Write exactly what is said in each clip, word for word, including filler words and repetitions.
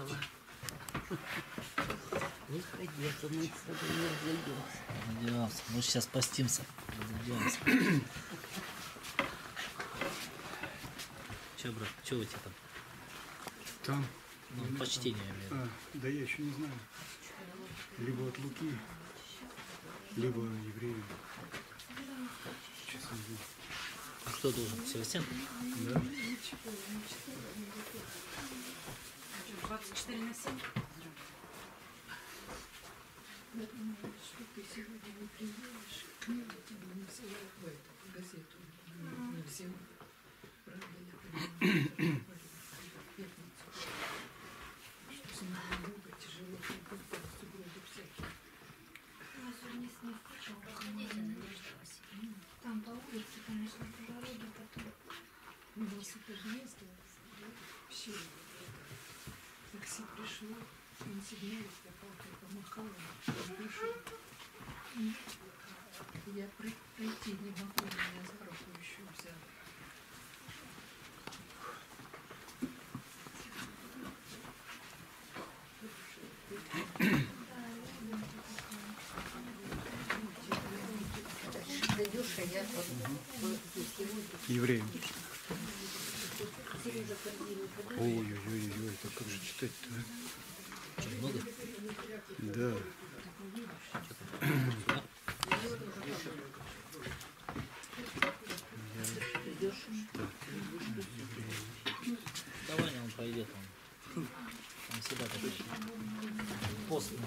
Выходи, а то мы с тобой не разойдемся. Разойдемся. Мы сейчас постимся. Разойдемся. Че, брат, че у тебя там? Там? Ну, по чтению, я имею в виду. А, да я еще не знаю. Либо от Луки, либо евреев. Сейчас не знаю. А кто должен? Севастьян? Да. двадцать четыре на семь. Что ты сегодня не приедешь, книгу тебе не ссылают в эту в газету. Не всем. Правда, я понимаю, в пятницу. Что снега много, тяжело ходить, а сугробы всякие. У нас сегодня снег пошел. Проходите, Надежда Васильевна. Там по улице, конечно, по дороге потом. У нас это же место, вообще. Такси пришло, он сигналит, я палкой помахала, он вышел. Я пройти не могу, меня за руку еще взял. Дадюша, я вот Евреям. Ой-ой-ой, это как же читать-то, а? Что, много? Да. Давай, он пройдет. Он, он всегда такой постный.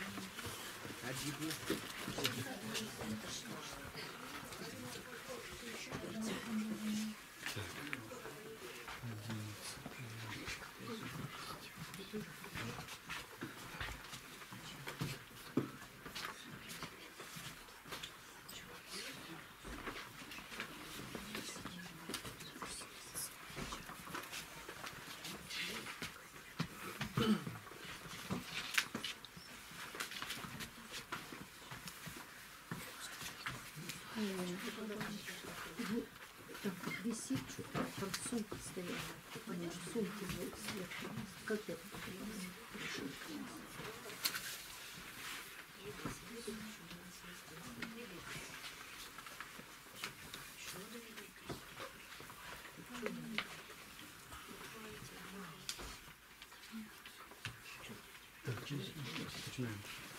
там висит что-то, там сумка стояла. Они же сумки будут сверху. Как это пришел к нас? Начинаем.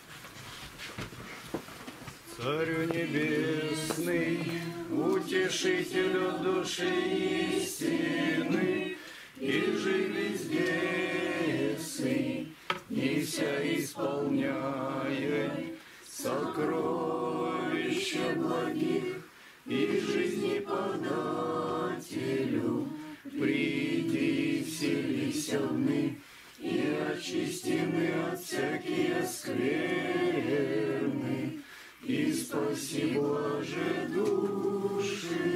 Царю небесный, утешителю души истины, и живи здесь, неся исполняя сокровища благих, и жизни подателю, приди, вселися в мы, и очисти мы от всякие скверны, и спаси, блаже, души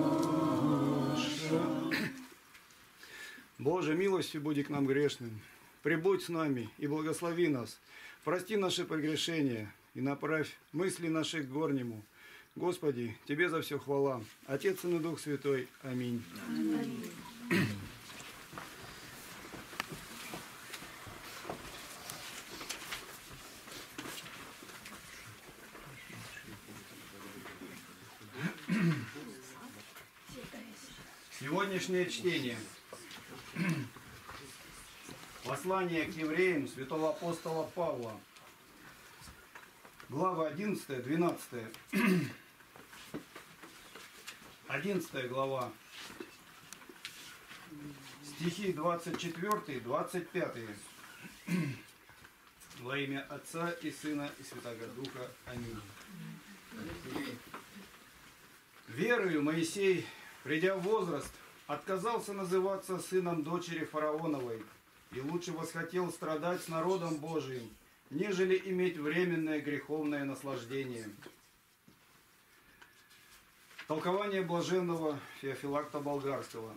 наша. Боже, милостью буди к нам грешным, прибудь с нами и благослови нас, прости наши прегрешения и направь мысли наши к горнему. Господи, Тебе за все хвала, Отец, Сын и Дух Святой. Аминь. Аминь. Сегодняшнее чтение. Послание к евреям святого апостола Павла. Глава одиннадцатая, двенадцатая. одиннадцатая глава. Стихи двадцать четыре, двадцать пять. Во имя Отца и Сына и Святого Духа. Аминь. Верою Моисей, придя в возраст, отказался называться сыном дочери фараоновой и лучше восхотел страдать с народом Божиим, нежели иметь временное греховное наслаждение. Толкование блаженного Феофилакта Болгарского.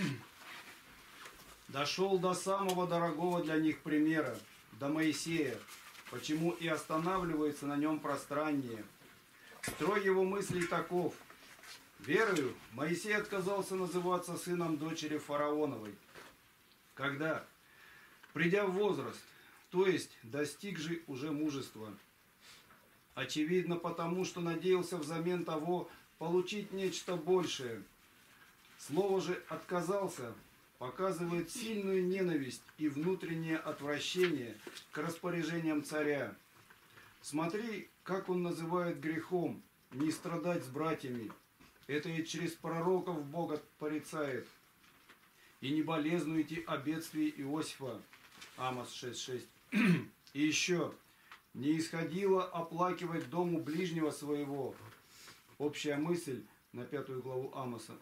Дошел до самого дорогого для них примера, до Моисея, почему и останавливается на нем пространнее. Строй его мыслей таков. Верою Моисей отказался называться сыном дочери фараоновой. Когда? придя в возраст, то есть достигший уже мужества. Очевидно потому, что надеялся взамен того получить нечто большее. Слово же «отказался» показывает сильную ненависть и внутреннее отвращение к распоряжениям царя. Смотри, как он называет грехом не страдать с братьями. Это и через пророков Бог порицает. И не болезнуйте о бедствии Иосифа. Амос шесть шесть. И еще, не исходило оплакивать дому ближнего своего. Общая мысль на пятую главу Амоса.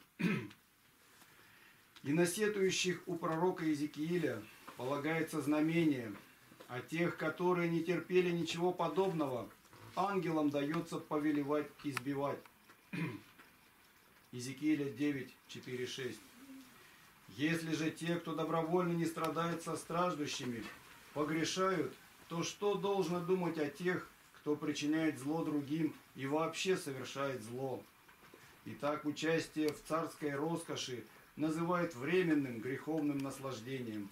И на сетующих у пророка Иезекииля полагается знамение, а тех, которые не терпели ничего подобного, ангелам дается повелевать и избивать. Иезекииля девять четыре шесть. Если же те, кто добровольно не страдает со страждущими, погрешают, то что должно думать о тех, кто причиняет зло другим и вообще совершает зло? Итак, участие в царской роскоши называют временным греховным наслаждением.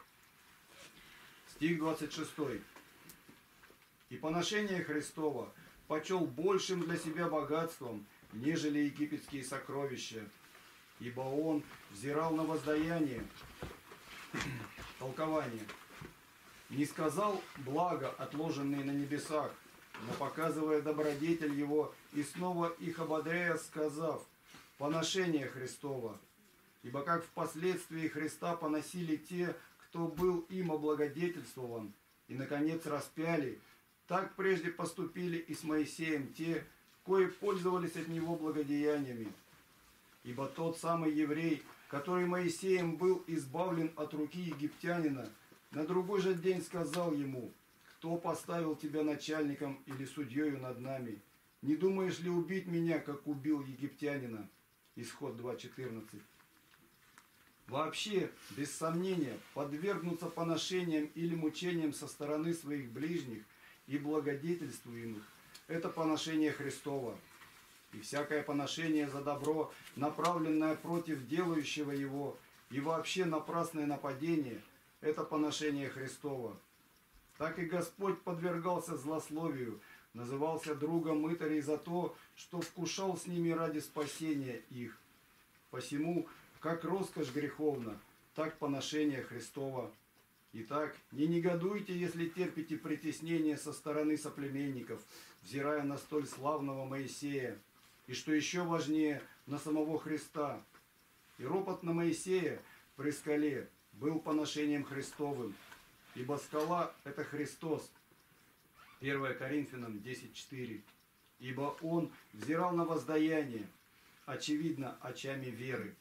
Стих двадцать шесть. И поношение Христова почел большим для себя богатством, нежели египетские сокровища, ибо он взирал на воздаяние. Толкование. Не сказал благо, отложенные на небесах, но показывая добродетель его, и снова их ободряя, сказав: поношение Христова. Ибо как впоследствии Христа поносили те, кто был им облагодетельствован, и, наконец, распяли, так прежде поступили и с Моисеем те, кои пользовались от него благодеяниями. Ибо тот самый еврей, который Моисеем был избавлен от руки египтянина, на другой же день сказал ему: кто поставил тебя начальником или судьею над нами? Не думаешь ли убить меня, как убил египтянина? Исход два четырнадцать. Вообще, без сомнения, подвергнуться поношениям или мучениям со стороны своих ближних и благодетельствуемых – это поношение Христово. И всякое поношение за добро, направленное против делающего его, и вообще напрасное нападение – это поношение Христово. Так и Господь подвергался злословию, назывался другом мытарей за то, что вкушал с ними ради спасения их. Посему, как роскошь греховна, так поношение Христово. Итак, не негодуйте, если терпите притеснение со стороны соплеменников, взирая на столь славного Моисея, и, что еще важнее, на самого Христа. И ропот на Моисея при скале был поношением Христовым, ибо скала – это Христос. первое Коринфянам десять четыре. Ибо он взирал на воздаяние, очевидно, очами веры.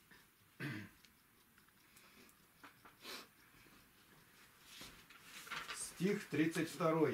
Стих тридцать два.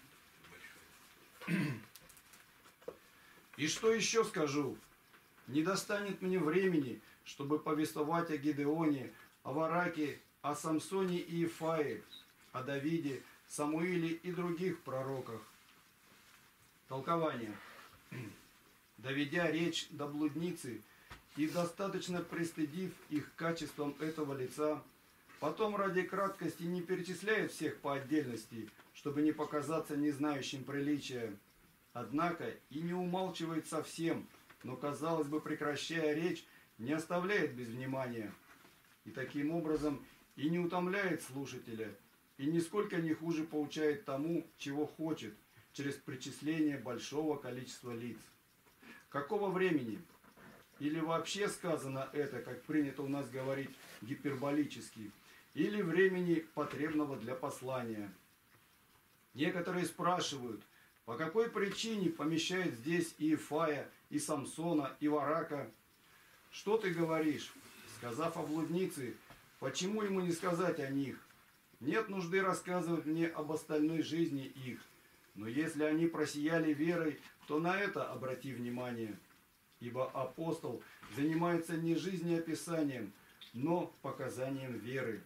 И что еще скажу? Не достанет мне времени, чтобы повествовать о Гидеоне, о Вараке, о Самсоне и Ифае, о Давиде, Самуиле и других пророках. Толкование. Доведя речь до блудницы и достаточно пристыдив их качеством этого лица, потом ради краткости не перечисляет всех по отдельности, чтобы не показаться не знающим приличия. Однако и не умалчивает совсем, но, казалось бы, прекращая речь, не оставляет без внимания. И таким образом и не утомляет слушателя, и нисколько не хуже поучает тому, чего хочет, через причисление большого количества лиц. Какого времени? Или вообще сказано это, как принято у нас говорить, гиперболически, или времени, потребного для послания. Некоторые спрашивают, по какой причине помещает здесь и Ифая, и Самсона, и Варака? Что ты говоришь? Сказав о блуднице, почему ему не сказать о них? Нет нужды рассказывать мне об остальной жизни их, но если они просияли верой, то на это обрати внимание. Ибо апостол занимается не жизнеописанием, но показанием веры.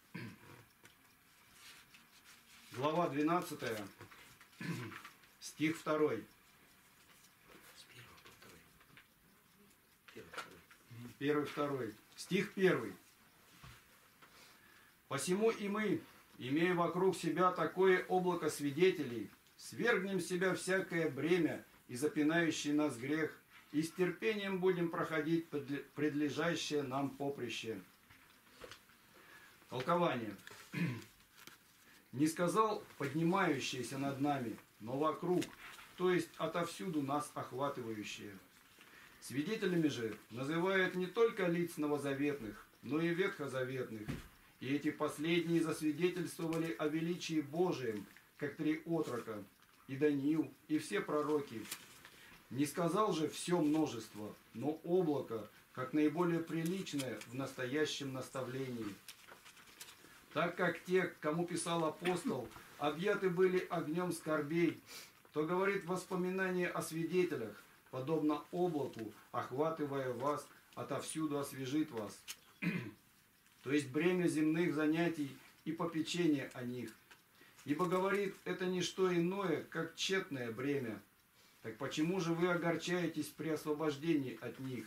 Глава двенадцатая, стих второй. Первый, второй. Стих первый. Посему и мы, имея вокруг себя такое облако свидетелей, свергнем с себя всякое бремя и запинающий нас грех, и с терпением будем проходить предлежащее нам поприще. Толкование. Не сказал поднимающееся над нами, но вокруг, то есть отовсюду нас охватывающее. Свидетелями же называют не только лиц новозаветных, но и ветхозаветных. И эти последние засвидетельствовали о величии Божием, как три отрока, и Даниил, и все пророки. Не сказал же все множество, но облако, как наиболее приличное в настоящем наставлении. Так как те, кому писал апостол, объяты были огнем скорбей, то говорит воспоминание о свидетелях, подобно облаку, охватывая вас, отовсюду освежит вас. То есть бремя земных занятий и попечение о них. Ибо, говорит, это не что иное, как тщетное бремя. Так почему же вы огорчаетесь при освобождении от них?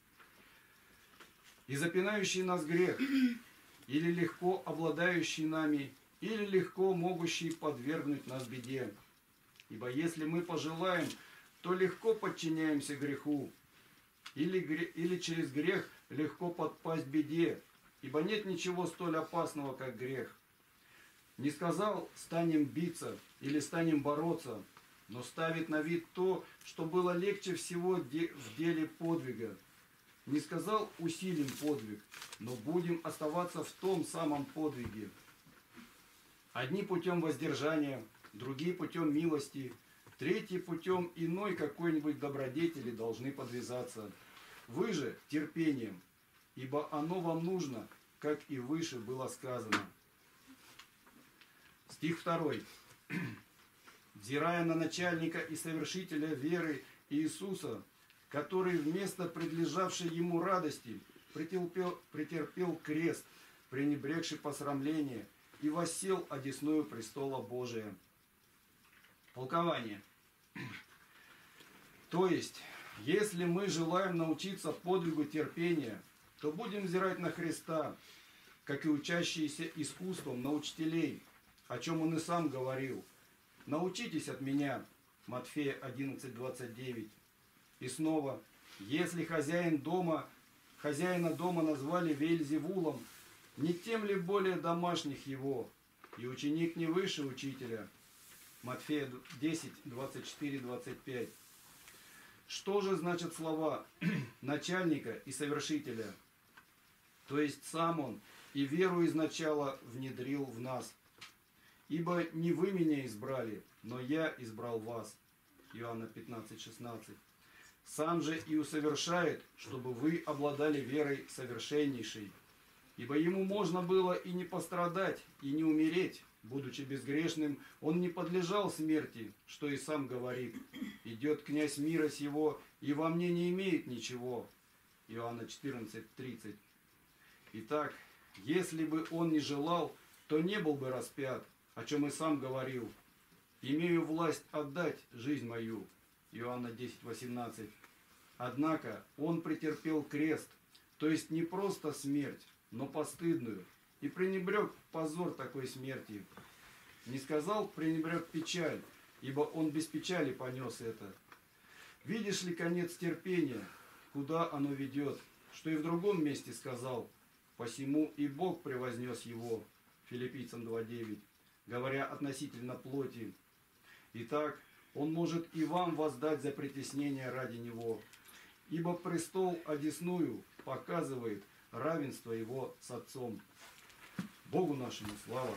И запинающий нас грех, или легко обладающий нами, или легко могущий подвергнуть нас беде. Ибо если мы пожелаем, то легко подчиняемся греху, или, или через грех легко подпасть беде, ибо нет ничего столь опасного, как грех. Не сказал, станем биться или станем бороться, но ставит на вид то, что было легче всего в деле подвига. Не сказал, усилим подвиг, но будем оставаться в том самом подвиге. Одни путем воздержания, другие путем милости, третьи путем иной какой-нибудь добродетели должны подвязаться. Вы же терпением, ибо оно вам нужно, как и выше было сказано. Стих второй. Взирая на начальника и совершителя веры Иисуса, который вместо предлежавшей ему радости претерпел, претерпел крест, пренебрегший посрамление, и воссел одесную престола Божия. Толкование. То есть, если мы желаем научиться подвигу терпения, то будем взирать на Христа, как и учащиеся искусством на учителей, о чем он и сам говорил. Научитесь от меня, Матфея одиннадцать двадцать девять. И снова, если хозяин дома, хозяина дома назвали Веельзевулом, не тем ли более домашних его, и ученик не выше учителя. Матфея десять двадцать четыре двадцать пять. Что же значат слова начальника и совершителя? То есть сам он и веру изначала внедрил в нас. Ибо не вы меня избрали, но я избрал вас. Иоанна пятнадцать шестнадцать. Сам же и усовершает, чтобы вы обладали верой совершеннейшей. Ибо ему можно было и не пострадать, и не умереть. Будучи безгрешным, он не подлежал смерти, что и сам говорит. Идет князь мира сего, и во мне не имеет ничего. Иоанна четырнадцать тридцать. Итак, если бы он не желал, то не был бы распят, о чем и сам говорил. Имею власть отдать жизнь мою. Иоанна десять восемнадцать. Однако он претерпел крест, то есть не просто смерть, но постыдную, и пренебрег позор такой смерти. Не сказал, пренебрег печаль, ибо он без печали понес это. Видишь ли конец терпения, куда оно ведет, что и в другом месте сказал, посему и Бог превознес его, Филиппийцам два девять, говоря относительно плоти. Итак, он может и вам воздать за притеснение ради него, ибо престол одесную показывает равенство его с Отцом. Богу нашему слава!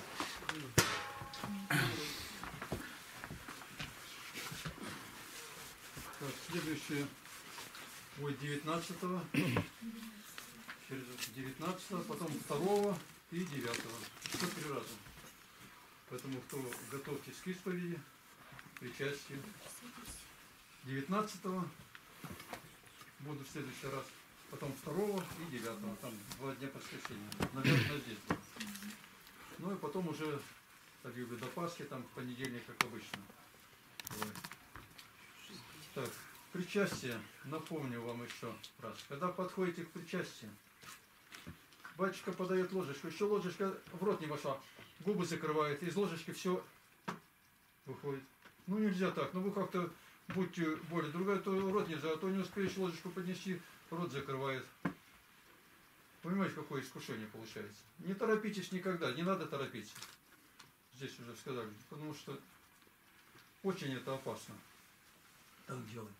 Так, следующее от девятнадцатого, через девятнадцатого, потом второго и девятого. Все три раза. Поэтому кто готовьтесь к исповеди, причастию. девятнадцатого буду в следующий раз, потом второго и девятого. Там два дня посвящения. Наверное, здесь было. Ну и потом уже так, до Пасхи, там в понедельник, как обычно. Ой. Так, причастие. Напомню вам еще раз. Когда подходите к причастию, батюшка подает ложечку, еще ложечка в рот не вошла, губы закрывает, из ложечки все выходит. Ну нельзя так, ну вы как-то будьте более, другая, то рот нельзя, а то не успеешь ложечку поднести, рот закрывает. Понимаете, какое искушение получается? Не торопитесь никогда, не надо торопиться. Здесь уже сказали, потому что очень это опасно. Так делать.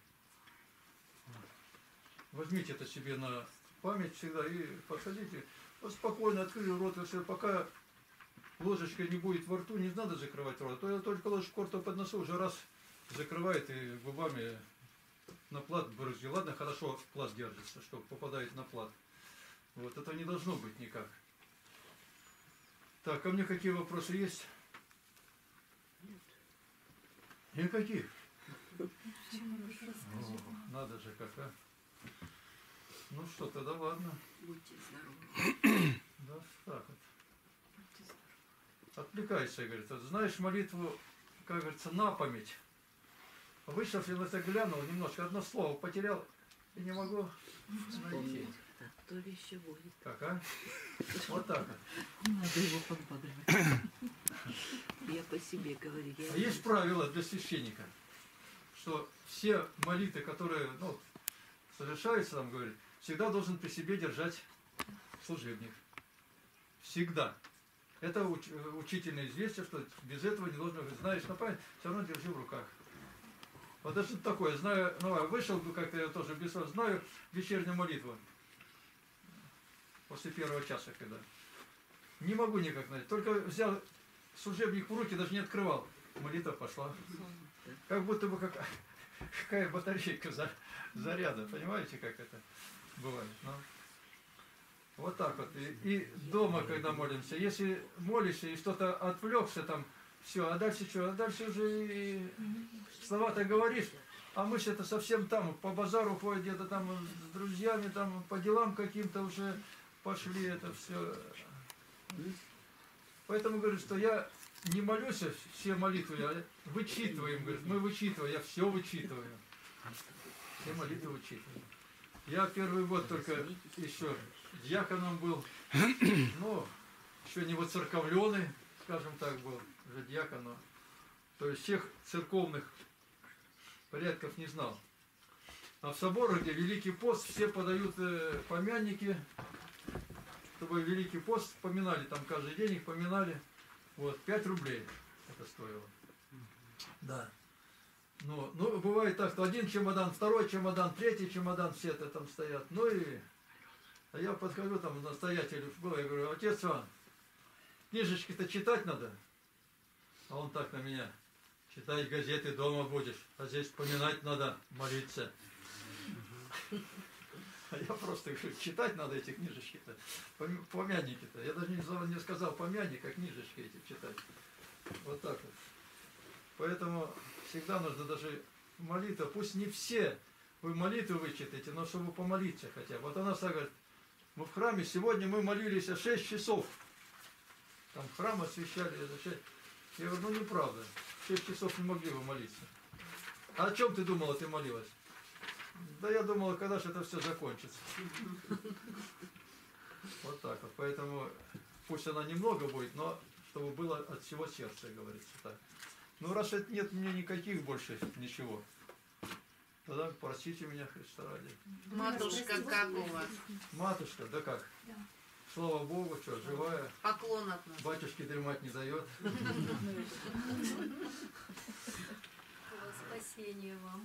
Возьмите это себе на память всегда и подходите. Вот спокойно открыли рот, и все, пока ложечка не будет во рту, не надо закрывать рот. То я только ложечку рта подношу, уже раз закрывает и губами на плат брызги. Ладно, хорошо плат держится, что попадает на плат. Вот это не должно быть никак. Так, ко мне какие вопросы есть? Никаких. О, надо же как, а. Ну что, тогда ладно. Будьте здоровы. Да, так вот. Отвлекайся, говорит. Вот знаешь молитву, как говорится, на память. Вышел, я на это глянул, немножко, одно слово потерял и не могу найти. То ли еще будет. Как, а? Вот так вот. Надо его подбадривать. Я по себе говорю. Я А есть правило для священника, что все молитвы, которые ну, совершаются, там говорит, всегда должен при себе держать служебник. Всегда. Это уч учительное известие, что без этого не должно быть. Знаешь на память, все равно держи в руках. Вот это что такое. Знаю, ну, вышел как-то я тоже без вас, знаю вечернюю молитву. После первого часа, когда. Не могу никак найти. Только взял служебник в руки, даже не открывал. Молитва пошла. Как будто бы как, какая батарейка за, заряда. Понимаете, как это бывает? Ну, вот так вот. И, и дома, когда молимся, если молишься и что-то отвлекся там, все, а дальше что? А дальше уже и слова-то говоришь, а мысли-то совсем там, по базару ходят, где-то там с друзьями, там по делам каким-то уже пошли это все. Поэтому говорю, что я не молюсь все молитвы, а вычитываем, говорит, мы вычитываем, я все вычитываю. Все молитвы вычитываю. Я первый год только еще диаконом был, но еще не воцерковленный, скажем так, был, уже диаконом. То есть всех церковных порядков не знал. А в соборах, где Великий пост, все подают э, помянники, чтобы Великий пост поминали, там каждый день их поминали. Вот, пять рублей это стоило. Да. Ну, ну, бывает так, что один чемодан, второй чемодан, третий чемодан, все это там стоят. Ну и... А я подхожу, там настоятелю был, я говорю, отец Иван, книжечки-то читать надо. А он так на меня, читать газеты дома будешь, а здесь вспоминать надо, молиться. А я просто говорю, читать надо эти книжечки-то, помянники-то. Я даже не, не сказал помянник, а книжечки эти читать. Вот так вот. Поэтому всегда нужно даже молитва, пусть не все вы молитвы вычитаете, но чтобы помолиться хотя бы. Вот она говорит, мы в храме, сегодня мы молились шесть часов. Там храм освещали. Я говорю, ну неправда, шесть часов не могли вы молиться. А о чем ты думала, ты молилась? Да я думала, когда же это все закончится. Вот так вот. Поэтому пусть она немного будет, но чтобы было от всего сердца, говорится так. Ну раз это нет мне никаких больше ничего, тогда простите меня, Христа ради. Матушка, как у вас? Матушка, да как? Слава Богу, что, живая. Поклон от нас. Батюшке дремать не дает. Спасение вам.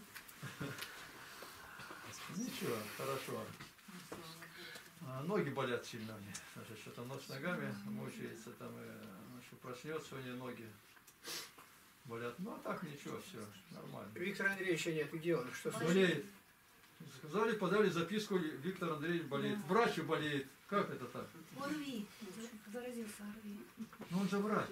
Ничего, хорошо. А, ноги болят сильно мне. Значит, что-то нос ногами мучается, там и проснется у нее ноги. Болят. Ну, а так ничего, все, нормально. Виктор Андреевич нет, где он? Что Болеет. Сказали, подали записку, Виктор Андреевич болеет. Врач болеет. Как это так? ОРВИ. Заразился ОРВИ. Ну, он же врач.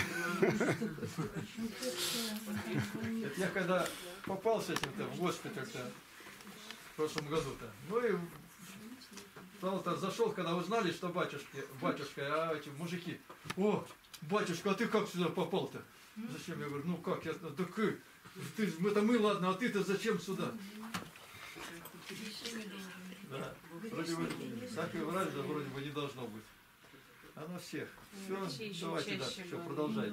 Это я когда попал с этим-то в госпиталь-то в прошлом году-то. Ну и стал-то зашел, когда узнали, что батюшки, батюшка, а эти мужики, о, батюшка, а ты как сюда попал-то? Зачем? Я говорю, ну как, я, да ты, ты, это мы, ладно, а ты-то зачем сюда? Да. Вроде бы, так и врач, да, вроде бы не должно быть. Оно всех. Все, Чаще, давайте, да, чаще все, говорю. продолжайте.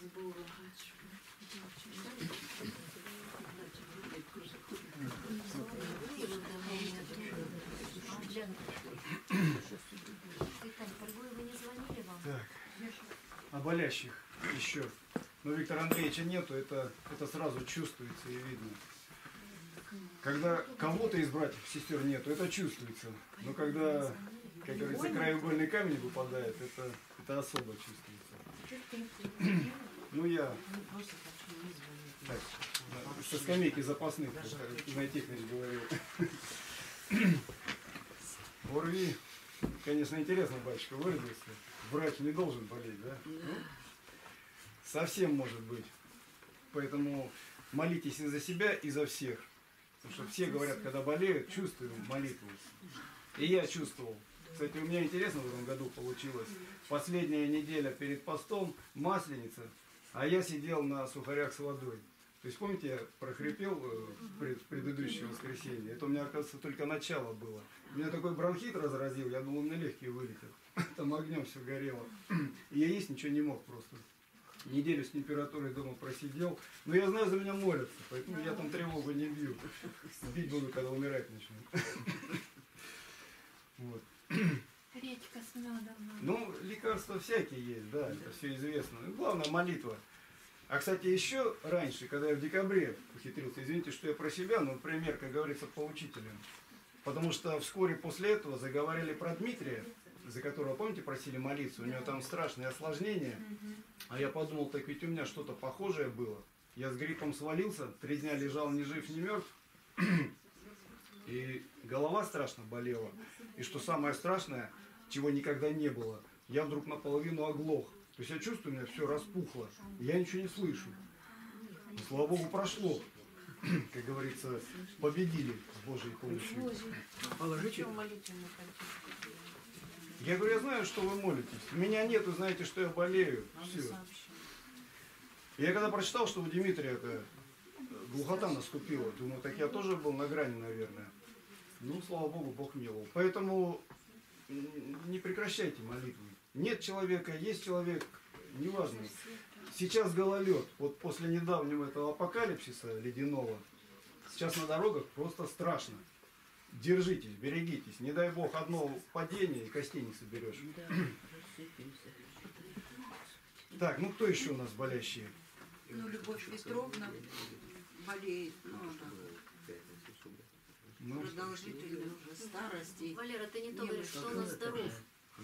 Так, о болящих еще. Но Виктора Андреевича нету, это, это сразу чувствуется и видно. Когда кого-то из братьев и сестер нету, это чувствуется. Но когда, как говорится, краеугольный камень выпадает, это, это особо чувствуется. Ну я так, со скамейки запасных, как Игнатий Тихонович говорил. ОРВИ, конечно, интересно, батюшка выразился. Врач не должен болеть, да? Ну, совсем может быть. Поэтому молитесь и за себя, и за всех. Потому что все говорят, когда болеют, чувствую молитву. И я чувствовал. Кстати, у меня интересно в этом году получилось. Последняя неделя перед постом, Масленица, а я сидел на сухарях с водой. То есть, помните, я прохрипел в предыдущее воскресенье? Это у меня, оказывается, только начало было. У меня такой бронхит разразил, я думал, у меня легкие вылетят. Там огнем все горело. И я есть ничего не мог просто. Неделю с температурой дома просидел. Но я знаю, за меня молятся, поэтому я там тревогу не бью. Бить буду, когда умирать начну. Вот. Редька с медом. Ну, лекарства всякие есть, да, это все известно. Ну, главное, молитва. А, кстати, еще раньше, когда я в декабре ухитрился, извините, что я про себя, но пример, как говорится, поучителен. Потому что вскоре после этого заговорили про Дмитрия, за которого, помните, просили молиться, у него там страшные осложнения. А я подумал, так ведь у меня что-то похожее было. Я с гриппом свалился, три дня лежал ни жив, ни мертв. И голова страшно болела. И что самое страшное, чего никогда не было, я вдруг наполовину оглох. То есть я чувствую, у меня все распухло. Я ничего не слышу. И, слава Богу, прошло. Как говорится, победили с Божьей помощью. Положите. Я говорю, я знаю, что вы молитесь. Меня нет, вы знаете, что я болею. Все. Я когда прочитал, что у Дмитрия это глухота наступила, думаю, так я тоже был на грани, наверное. Ну, слава Богу, Бог миловал. Поэтому не прекращайте молитвы. Нет человека, есть человек, неважно. Сейчас гололед. Вот после недавнего этого апокалипсиса ледяного, сейчас на дорогах просто страшно. Держитесь, берегитесь. Не дай Бог, одно падение и костей не соберешь. Так, ну кто еще у нас болящие? Ну, Любовь Петровна болеет, ну, Ну, продолжительной уже старости. Валера, ты не то говоришь, что он здоров.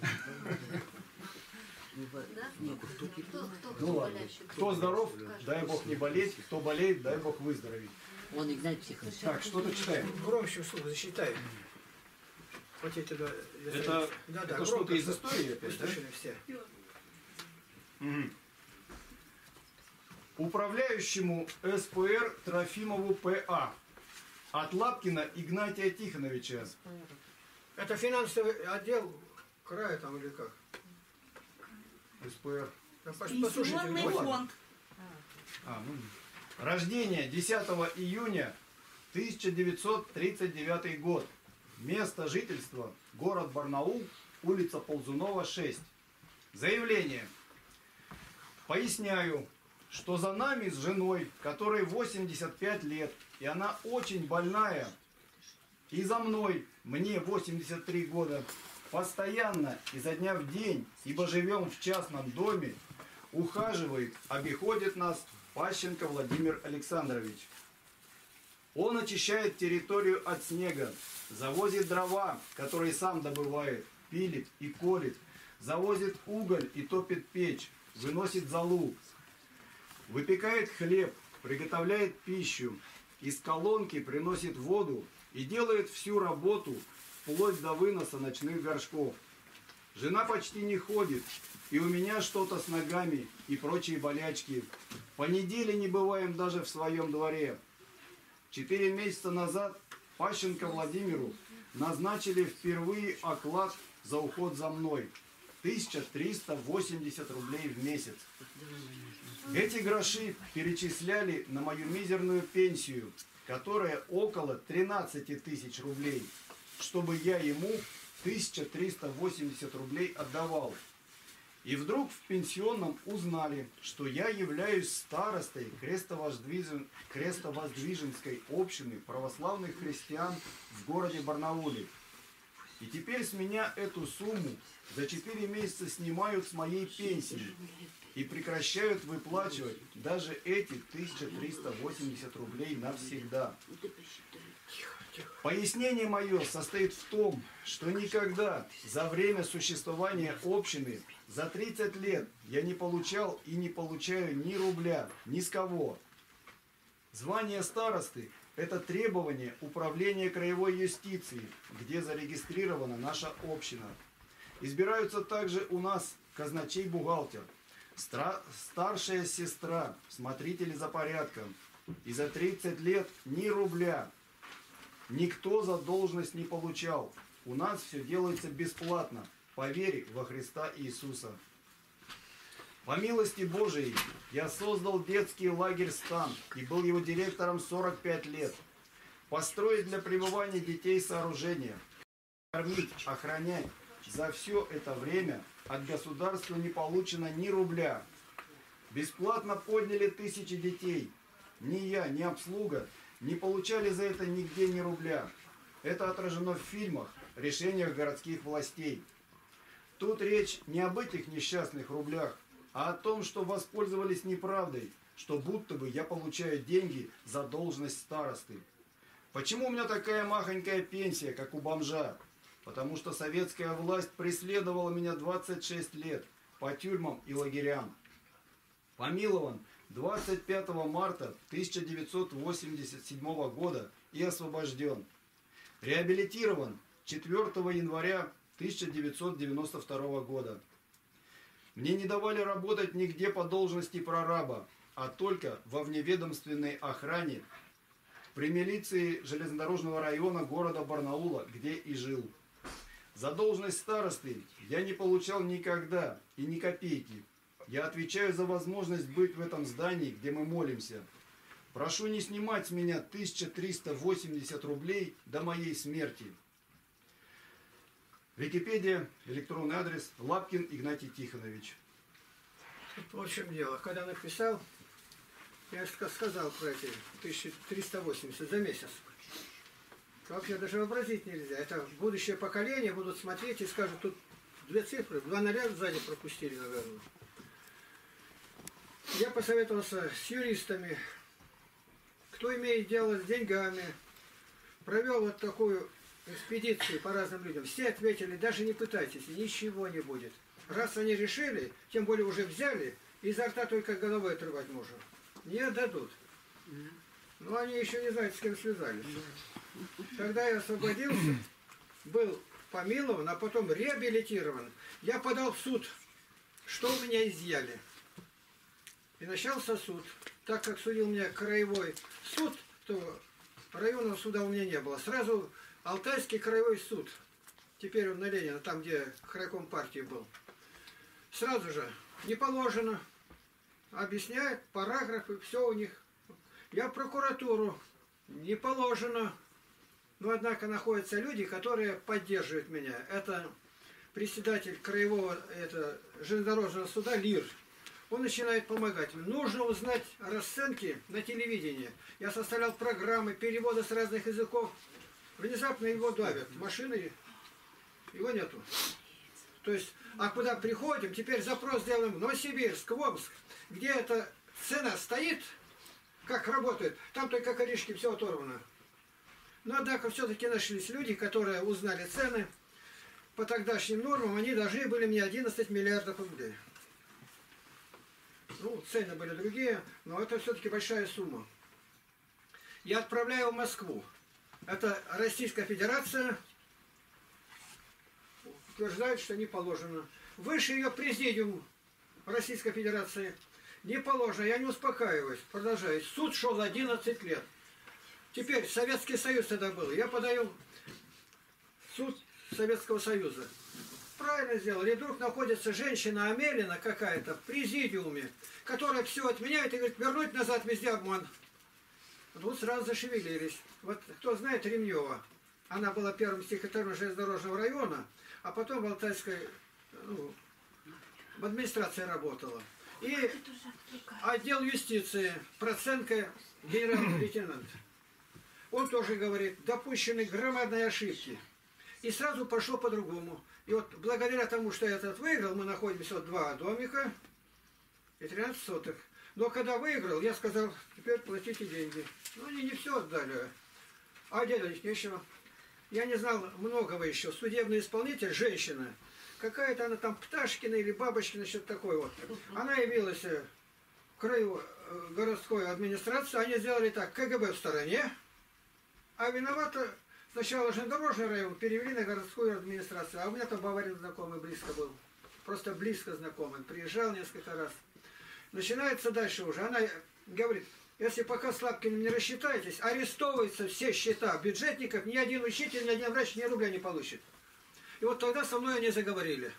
Да? Кто, кто, ну кто ладно. болящий? Кто здоров, дай Бог не болеть. Кто болеет, дай Бог выздороветь. Он Игнатий Тихонович. Так, что-то читаем. Громче вслух засчитай. Вот эти, да, Это, да, да, это громко, что-то из чтоб истории опять, да? услышали все. Мгм. Управляющему СПР Трофимову П.А. От Лапкина Игнатия Тихоновича. Это финансовый отдел края там или как? СПР. Да, пос- послушайте, Пенсионный внимательно. фонд. А, ну, рождение десятого июня тысяча девятьсот тридцать девятый год. Место жительства город Барнаул, улица Ползунова, шесть. Заявление. Поясняю, что за нами с женой, которой восемьдесят пять лет, и она очень больная, и за мной, мне восемьдесят три года, постоянно изо дня в день, ибо живем в частном доме, ухаживает, обиходит нас Пащенко Владимир Александрович. Он очищает территорию от снега, завозит дрова, которые сам добывает, пилит и колет, завозит уголь и топит печь, выносит золу, выпекает хлеб, приготовляет пищу, из колонки приносит воду и делает всю работу, вплоть до выноса ночных горшков. Жена почти не ходит, и у меня что-то с ногами и прочие болячки. По неделе не бываем даже в своем дворе. Четыре месяца назад Пащенко Владимиру назначили впервые оклад за уход за мной. тысяча триста восемьдесят рублей в месяц. Эти гроши перечисляли на мою мизерную пенсию, которая около тринадцати тысяч рублей. чтобы я ему тысячу триста восемьдесят рублей отдавал. И вдруг в пенсионном узнали, что я являюсь старостой Крестовоздвижен... Крестовоздвиженской общины православных христиан в городе Барнауле. И теперь с меня эту сумму за четыре месяца снимают с моей пенсии и прекращают выплачивать даже эти тысячу триста восемьдесят рублей навсегда. Пояснение мое состоит в том, что никогда за время существования общины за тридцать лет я не получал и не получаю ни рубля, ни с кого. Звание старосты – это требование управления краевой юстиции, где зарегистрирована наша община. Избираются также у нас казначей-бухгалтер, старшая сестра, смотрители за порядком. И за тридцать лет ни рубля. Никто за должность не получал. У нас все делается бесплатно, по вере во Христа Иисуса. По милости Божией я создал детский лагерь «Стан» и был его директором сорок пять лет. Построить для пребывания детей сооружения, кормить, охранять. За все это время от государства не получено ни рубля. Бесплатно подняли тысячи детей. Ни я, ни обслуга не получали за это нигде ни рубля. Это отражено в фильмах, решениях городских властей. Тут речь не об этих несчастных рублях, а о том, что воспользовались неправдой, что будто бы я получаю деньги за должность старосты. Почему у меня такая махонькая пенсия, как у бомжа? Потому что советская власть преследовала меня двадцать шесть лет по тюрьмам и лагерям. Помилован двадцать пятого марта тысяча девятьсот восемьдесят седьмого года и освобожден. Реабилитирован четвёртого января тысяча девятьсот девяносто второго года. Мне не давали работать нигде по должности прораба, а только во вневедомственной охране при милиции железнодорожного района города Барнаула, где и жил. За должность старосты я не получал никогда и ни копейки. Я отвечаю за возможность быть в этом здании, где мы молимся. Прошу не снимать с меня тысячу триста восемьдесят рублей до моей смерти. Википедия, электронный адрес Лапкин Игнатий Тихонович. Вот в чем дело. Когда написал, я сказал про эти тысячу триста восемьдесят за месяц. Вообще даже вообразить нельзя. Это будущее поколение будут смотреть и скажут, тут две цифры, два ноля сзади пропустили, наверное. Я посоветовался с юристами, кто имеет дело с деньгами, провел вот такую экспедицию по разным людям. Все ответили, даже не пытайтесь, ничего не будет. Раз они решили, тем более уже взяли, изо рта только головой отрывать можно. Не отдадут. Но они еще не знают, с кем связались. Когда я освободился, был помилован, а потом реабилитирован, я подал в суд, что у меня изъяли. И начался суд. Так как судил меня краевой суд, то районного суда у меня не было. Сразу Алтайский краевой суд. Теперь он на Ленина, там, где крайком партии был. Сразу же не положено. Объясняют параграфы, все у них. Я в прокуратуру. Не положено. Но, однако, находятся люди, которые поддерживают меня. Это председатель краевого это, железнодорожного суда Лир. Он начинает помогать. Нужно узнать расценки на телевидении. Я составлял программы, переводы с разных языков. Внезапно его давят. Машины, его нету. То есть, а куда приходим, теперь запрос делаем в Новосибирск, в Омск, где эта цена стоит, как работает, там только корешки, все оторвано. Но, однако, все-таки нашлись люди, которые узнали цены. По тогдашним нормам они должны были мне одиннадцать миллиардов рублей. Ну, цены были другие, но это все-таки большая сумма. Я отправляю в Москву. Это Российская Федерация утверждает, что не положено. Выше ее президиум Российской Федерации не положено. Я не успокаиваюсь. Продолжаю. Суд шел одиннадцать лет. Теперь Советский Союз тогда был. Я подаю в суд Советского Союза. Правильно сделали. И вдруг находится женщина Амелина какая-то в президиуме, которая все отменяет и говорит, вернуть назад везде обман. Вот сразу зашевелились. Вот кто знает Ремнева, Она была первым секретарем железнодорожного района, а потом в Алтайской, ну, в администрации работала. И отдел юстиции, Проценко, генерал-лейтенант. Он тоже говорит, допущены громадные ошибки. И сразу пошло по-другому. И вот благодаря тому, что я этот выиграл, мы находимся вот два домика и тринадцать сотых. Но когда выиграл, я сказал, теперь платите деньги. Ну, они не все отдали. А делать нечего. Я не знал многого еще. Судебный исполнитель, женщина, какая-то она там Пташкина или Бабочкина, что-то такое вот. Она явилась в краю городской администрации, они сделали так, КГБ в стороне, а виновата сначала железнодорожный район перевели на городскую администрацию. А у меня там Баварин знакомый близко был. Просто близко знакомый. Приезжал несколько раз. Начинается дальше уже. Она говорит, если пока с Лапкиным не рассчитаетесь, арестовываются все счета бюджетников, ни один учитель, ни один врач ни рубля не получит. И вот тогда со мной они заговорили.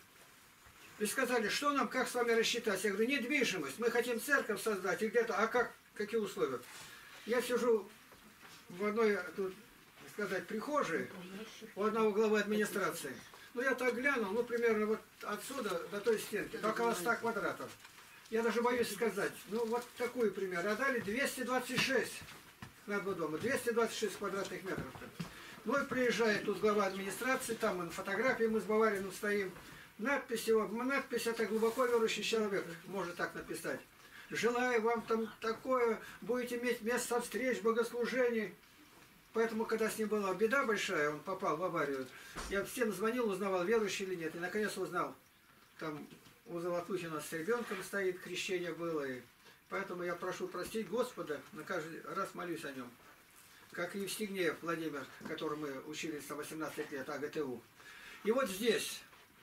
И сказали, что нам, как с вами рассчитать? Я говорю, недвижимость, мы хотим церковь создать, и где-то, а как, какие условия? Я сижу в одной, тут, сказать, прихожей, у одного главы администрации. Ну, я так глянул, ну, примерно вот отсюда до той стенки, до около ста квадратов. Я даже боюсь сказать, ну, вот такой пример. А дали двести двадцать шесть на два дома, двести двадцать шесть квадратных метров. Ну, и приезжает тут глава администрации, там на фотографии мы с Бавариным стоим. Надпись его, надпись это глубоко верующий человек, может так написать. Желаю вам там такое, будете иметь место встреч, богослужений. Поэтому, когда с ним была беда большая, он попал в аварию, я всем звонил, узнавал, верующий или нет. И наконец узнал, там у Золотухина с ребенком стоит, крещение было. И поэтому я прошу простить Господа, на каждый раз молюсь о нем. Как и Евстигнеев Владимир, которому мы учились на восемнадцать лет, АГТУ. И вот здесь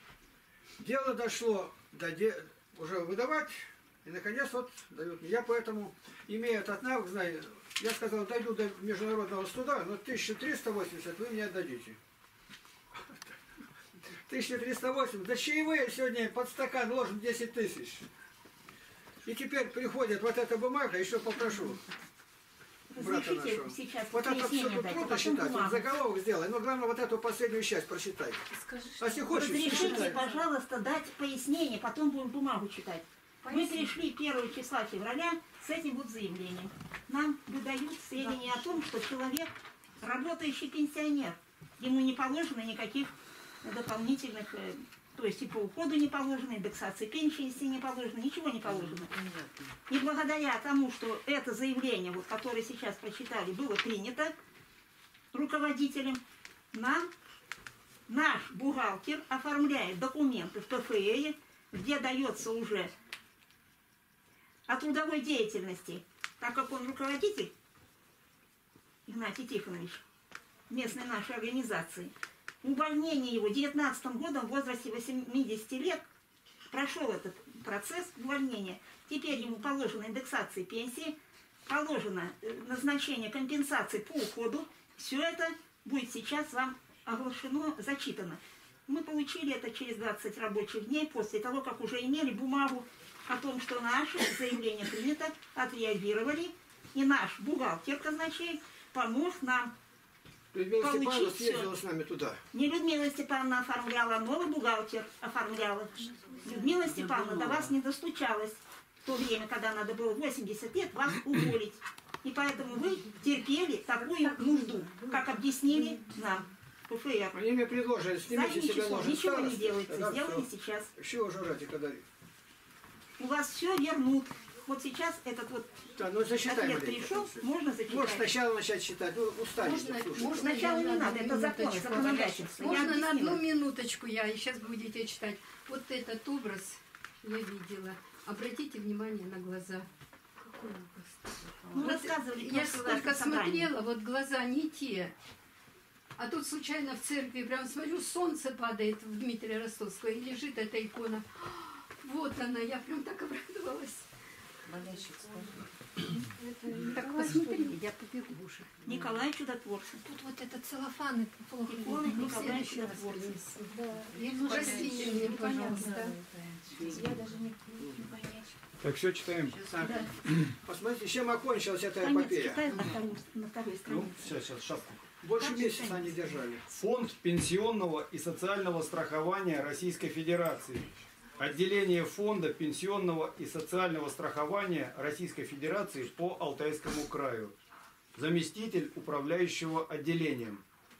дело дошло до де... уже выдавать, и наконец вот дают. Я поэтому, имея этот навык, знаю, я сказал, дойду до международного суда, но тысяча триста восемьдесят вы мне отдадите. тысяча триста восемьдесят, да чаевые сегодня под стакан ложим десять тысяч. И теперь приходит вот эта бумага, еще попрошу. Брата нашего. Вот это все тут трудно считать, вот заголовок сделай, но главное вот эту последнюю часть прочитай. Скажи, а если хочешь, разрешите, читай. пожалуйста, дать пояснение, потом будем бумагу читать. Мы пришли первого числа февраля с этим вот заявлением. Нам выдают сведения о том, что человек, работающий пенсионер, ему не положено никаких дополнительных, то есть и по уходу не положено, индексации пенсии не положено, ничего не положено. И благодаря тому, что это заявление, вот, которое сейчас прочитали, было принято руководителем, нам наш бухгалтер оформляет документы в ПФЭ, где дается уже о трудовой деятельности, так как он руководитель, Игнатий Тихонович, местной нашей организации, увольнение его девятнадцатым годом в возрасте восьмидесяти лет, прошел этот процесс увольнения. Теперь ему положена индексация пенсии, положено назначение компенсации по уходу. Все это будет сейчас вам оглашено, зачитано. Мы получили это через двадцать рабочих дней после того, как уже имели бумагу о том, что наше заявление принято, отреагировали, и наш бухгалтер казначей помог нам. Людмила Степановна съездила с нами туда. Не Людмила Степановна оформляла, новый бухгалтер оформляла. Людмила Степановна до вас не достучалась в то время, когда надо было восемьдесят лет вас уволить. И поэтому вы терпели такую нужду, как объяснили нам. ПФР. Они мне предложили, снимите Задним себя числом ножи. ничего Старость, не делается, тогда сделали всё. сейчас. Чего же ради, когда... У вас все вернут. Вот сейчас этот вот Да, ну, зачитай, ответ Мария. пришел, можно зачитать. Можешь сначала начать читать, ну устанете. Можно, слушай. можно Сначала я не на надо, одну это закон, минуточку? законодательство. Я Можно на объяснила. одну минуточку я, и сейчас будете читать. Вот этот образ я видела. Обратите внимание на глаза. Какой образ? Ну, Вот рассказывали я просто сколько ваше собрание. смотрела, вот глаза не те. А тут случайно в церкви, прям смотрю, солнце падает в Дмитрия Ростовского, и лежит эта икона. Вот она, я прям так обрадовалась. Так посмотрите, я побегу. Николай Чудотворцев. Тут вот этот целлофан и плохо Иконы видно. Николая Чудотворцев. Ужасите мне, пожалуйста. Я даже не, не понять. Так, все читаем. Так, посмотрите, чем окончилась эта Конец эпопея. читает на второй, на второй Ну, странице. сейчас, сейчас, шапку. Больше Так же месяца ценится. они держали. Фонд пенсионного и социального страхования Российской Федерации. Отделение Фонда пенсионного и социального страхования Российской Федерации по Алтайскому краю. Заместитель управляющего отделением.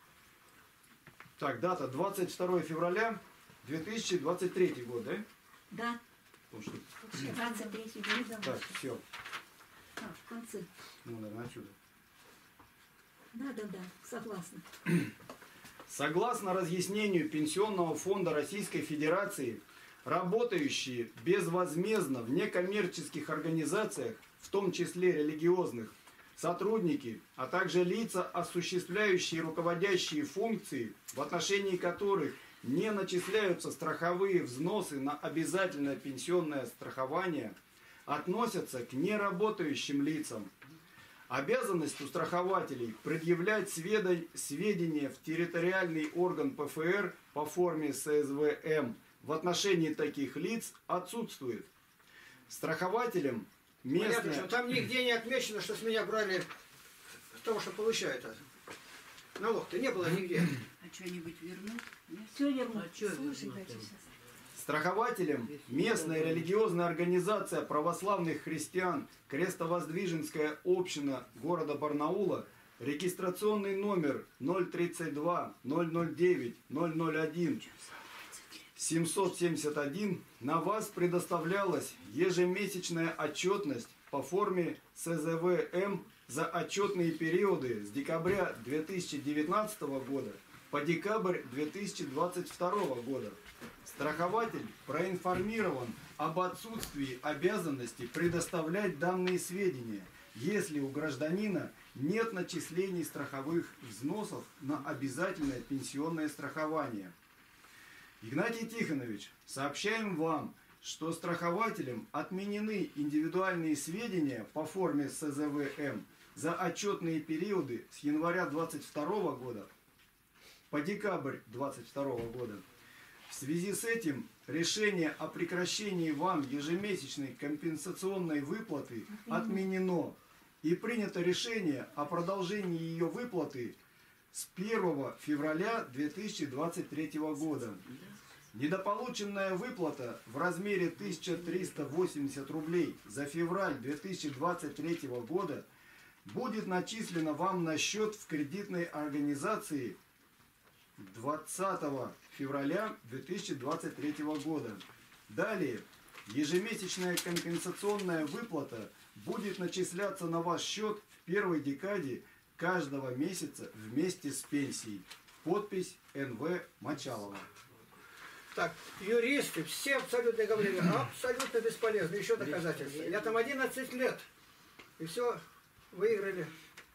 Так, дата двадцать второе февраля две тысячи двадцать третий год, да? Да, Потому что- двадцать третий год. Так, все. Так, в конце. Ну, наверное, отсюда. Да, да, да, согласна. Согласно разъяснению Пенсионного фонда Российской Федерации, работающие безвозмездно в некоммерческих организациях, в том числе религиозных, сотрудники, а также лица, осуществляющие руководящие функции, в отношении которых не начисляются страховые взносы на обязательное пенсионное страхование, относятся к неработающим лицам. Обязанность у страхователей предъявлять сведо- сведения в территориальный орган Пэ Эф Эр по форме Эс Эс вэ Эм в отношении таких лиц отсутствует. Страхователям Понятно, местное... что там нигде не отмечено, что с меня брали того, что получают. Налог-то не было нигде. А что-нибудь вернуть? Нет? Все верну. А что Слушай, вернуть? хочу сейчас. Страхователем местная религиозная организация православных христиан Крестовоздвиженская община города Барнаула, регистрационный номер ноль тридцать два ноль ноль девять ноль ноль один семьсот семьдесят один, на вас предоставлялась ежемесячная отчетность по форме Эс Зэ Вэ Эм за отчетные периоды с декабря две тысячи девятнадцатого года по декабрь две тысячи двадцать второго года. Страхователь проинформирован об отсутствии обязанности предоставлять данные сведения, если у гражданина нет начислений страховых взносов на обязательное пенсионное страхование. Игнатий Тихонович, сообщаем вам, что страхователям отменены индивидуальные сведения по форме Эс Зэ Вэ Эм за отчетные периоды с января двадцать второго года по декабрь двадцать второго года. В связи с этим решение о прекращении вам ежемесячной компенсационной выплаты отменено и принято решение о продолжении ее выплаты с первого февраля две тысячи двадцать третьего года. Недополученная выплата в размере тысяча триста восемьдесят рублей за февраль две тысячи двадцать третьего года будет начислена вам на счет в кредитной организации двадцатого февраля две тысячи двадцать третьего года. Далее, ежемесячная компенсационная выплата будет начисляться на ваш счет в первой декаде каждого месяца вместе с пенсией. Подпись Эн Вэ Мочалова. Так, юристы, все абсолютно говорили, абсолютно бесполезно. Еще доказательства. Я там одиннадцать лет. И все, выиграли.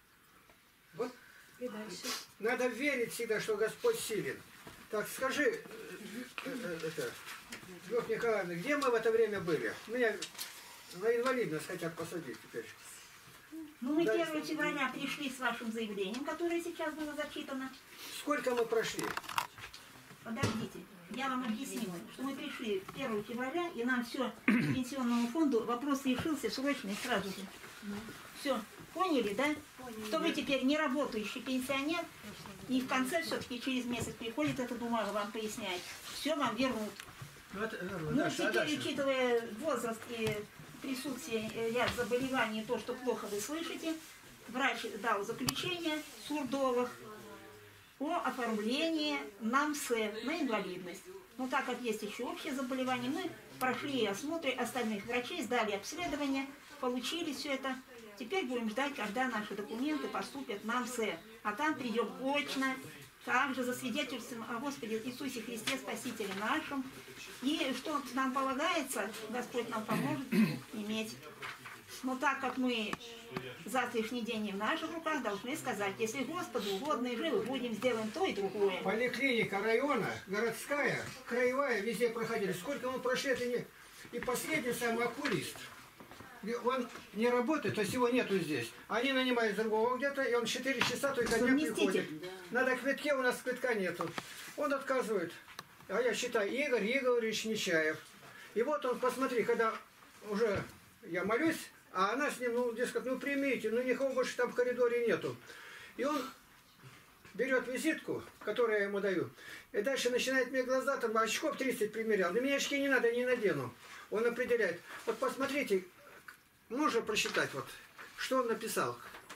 Вот И дальше. надо верить всегда, что Господь силен. Так, скажи, э, э, это, Лёх Николаевна, где мы в это время были? Меня на инвалидность хотят посадить теперь. Ну, мы Да, первого февраля пришли с вашим заявлением, которое сейчас было зачитано. Сколько мы прошли? Подождите, я вам объяснила, что мы пришли первого февраля, и нам все к пенсионному фонду, вопрос решился срочно и сразу же. Все, поняли, да? Что вы теперь не работающий пенсионер, и в конце все-таки через месяц приходит эта бумага, вам поясняет. Все вам вернут. Ну, это, э, Ну, дальше, а теперь, дальше? учитывая возраст и присутствие э, ряд заболеваний, то, что плохо вы слышите, врач дал заключение сурдовых о оформлении НАМСЭ на инвалидность. Ну, так как есть еще общее заболевание, мы прошли осмотры остальных врачей, сдали обследование, получили все это. Теперь будем ждать, когда наши документы поступят в НАМСЭ. А там придем очно, также засвидетельствуем о Господе Иисусе Христе, Спасителе нашем. И что нам полагается, Господь нам поможет иметь. Но так как мы завтрашний день не в наших руках, должны сказать, если Господу угодно и живы будем, сделаем то и другое. Поликлиника района, городская, краевая, везде проходили. Сколько мы прошли, это не... И последний самый окулист. Он не работает, то есть его нету здесь. Они нанимают другого где-то, и он четыре часа только дня приходит. Надо квитке, у нас квитка нету. Он отказывает. А я считаю, Игорь Игоревич Нечаев. И вот он, посмотри, когда уже я молюсь, а она с ним, ну, дескать, ну примите, ну никого больше там в коридоре нету. И он берет визитку, которую я ему даю, и дальше начинает мне глаза, там очков тридцать примерял. На меня очки не надо, не надену. Он определяет. Вот посмотрите, можно прочитать, вот, что он написал.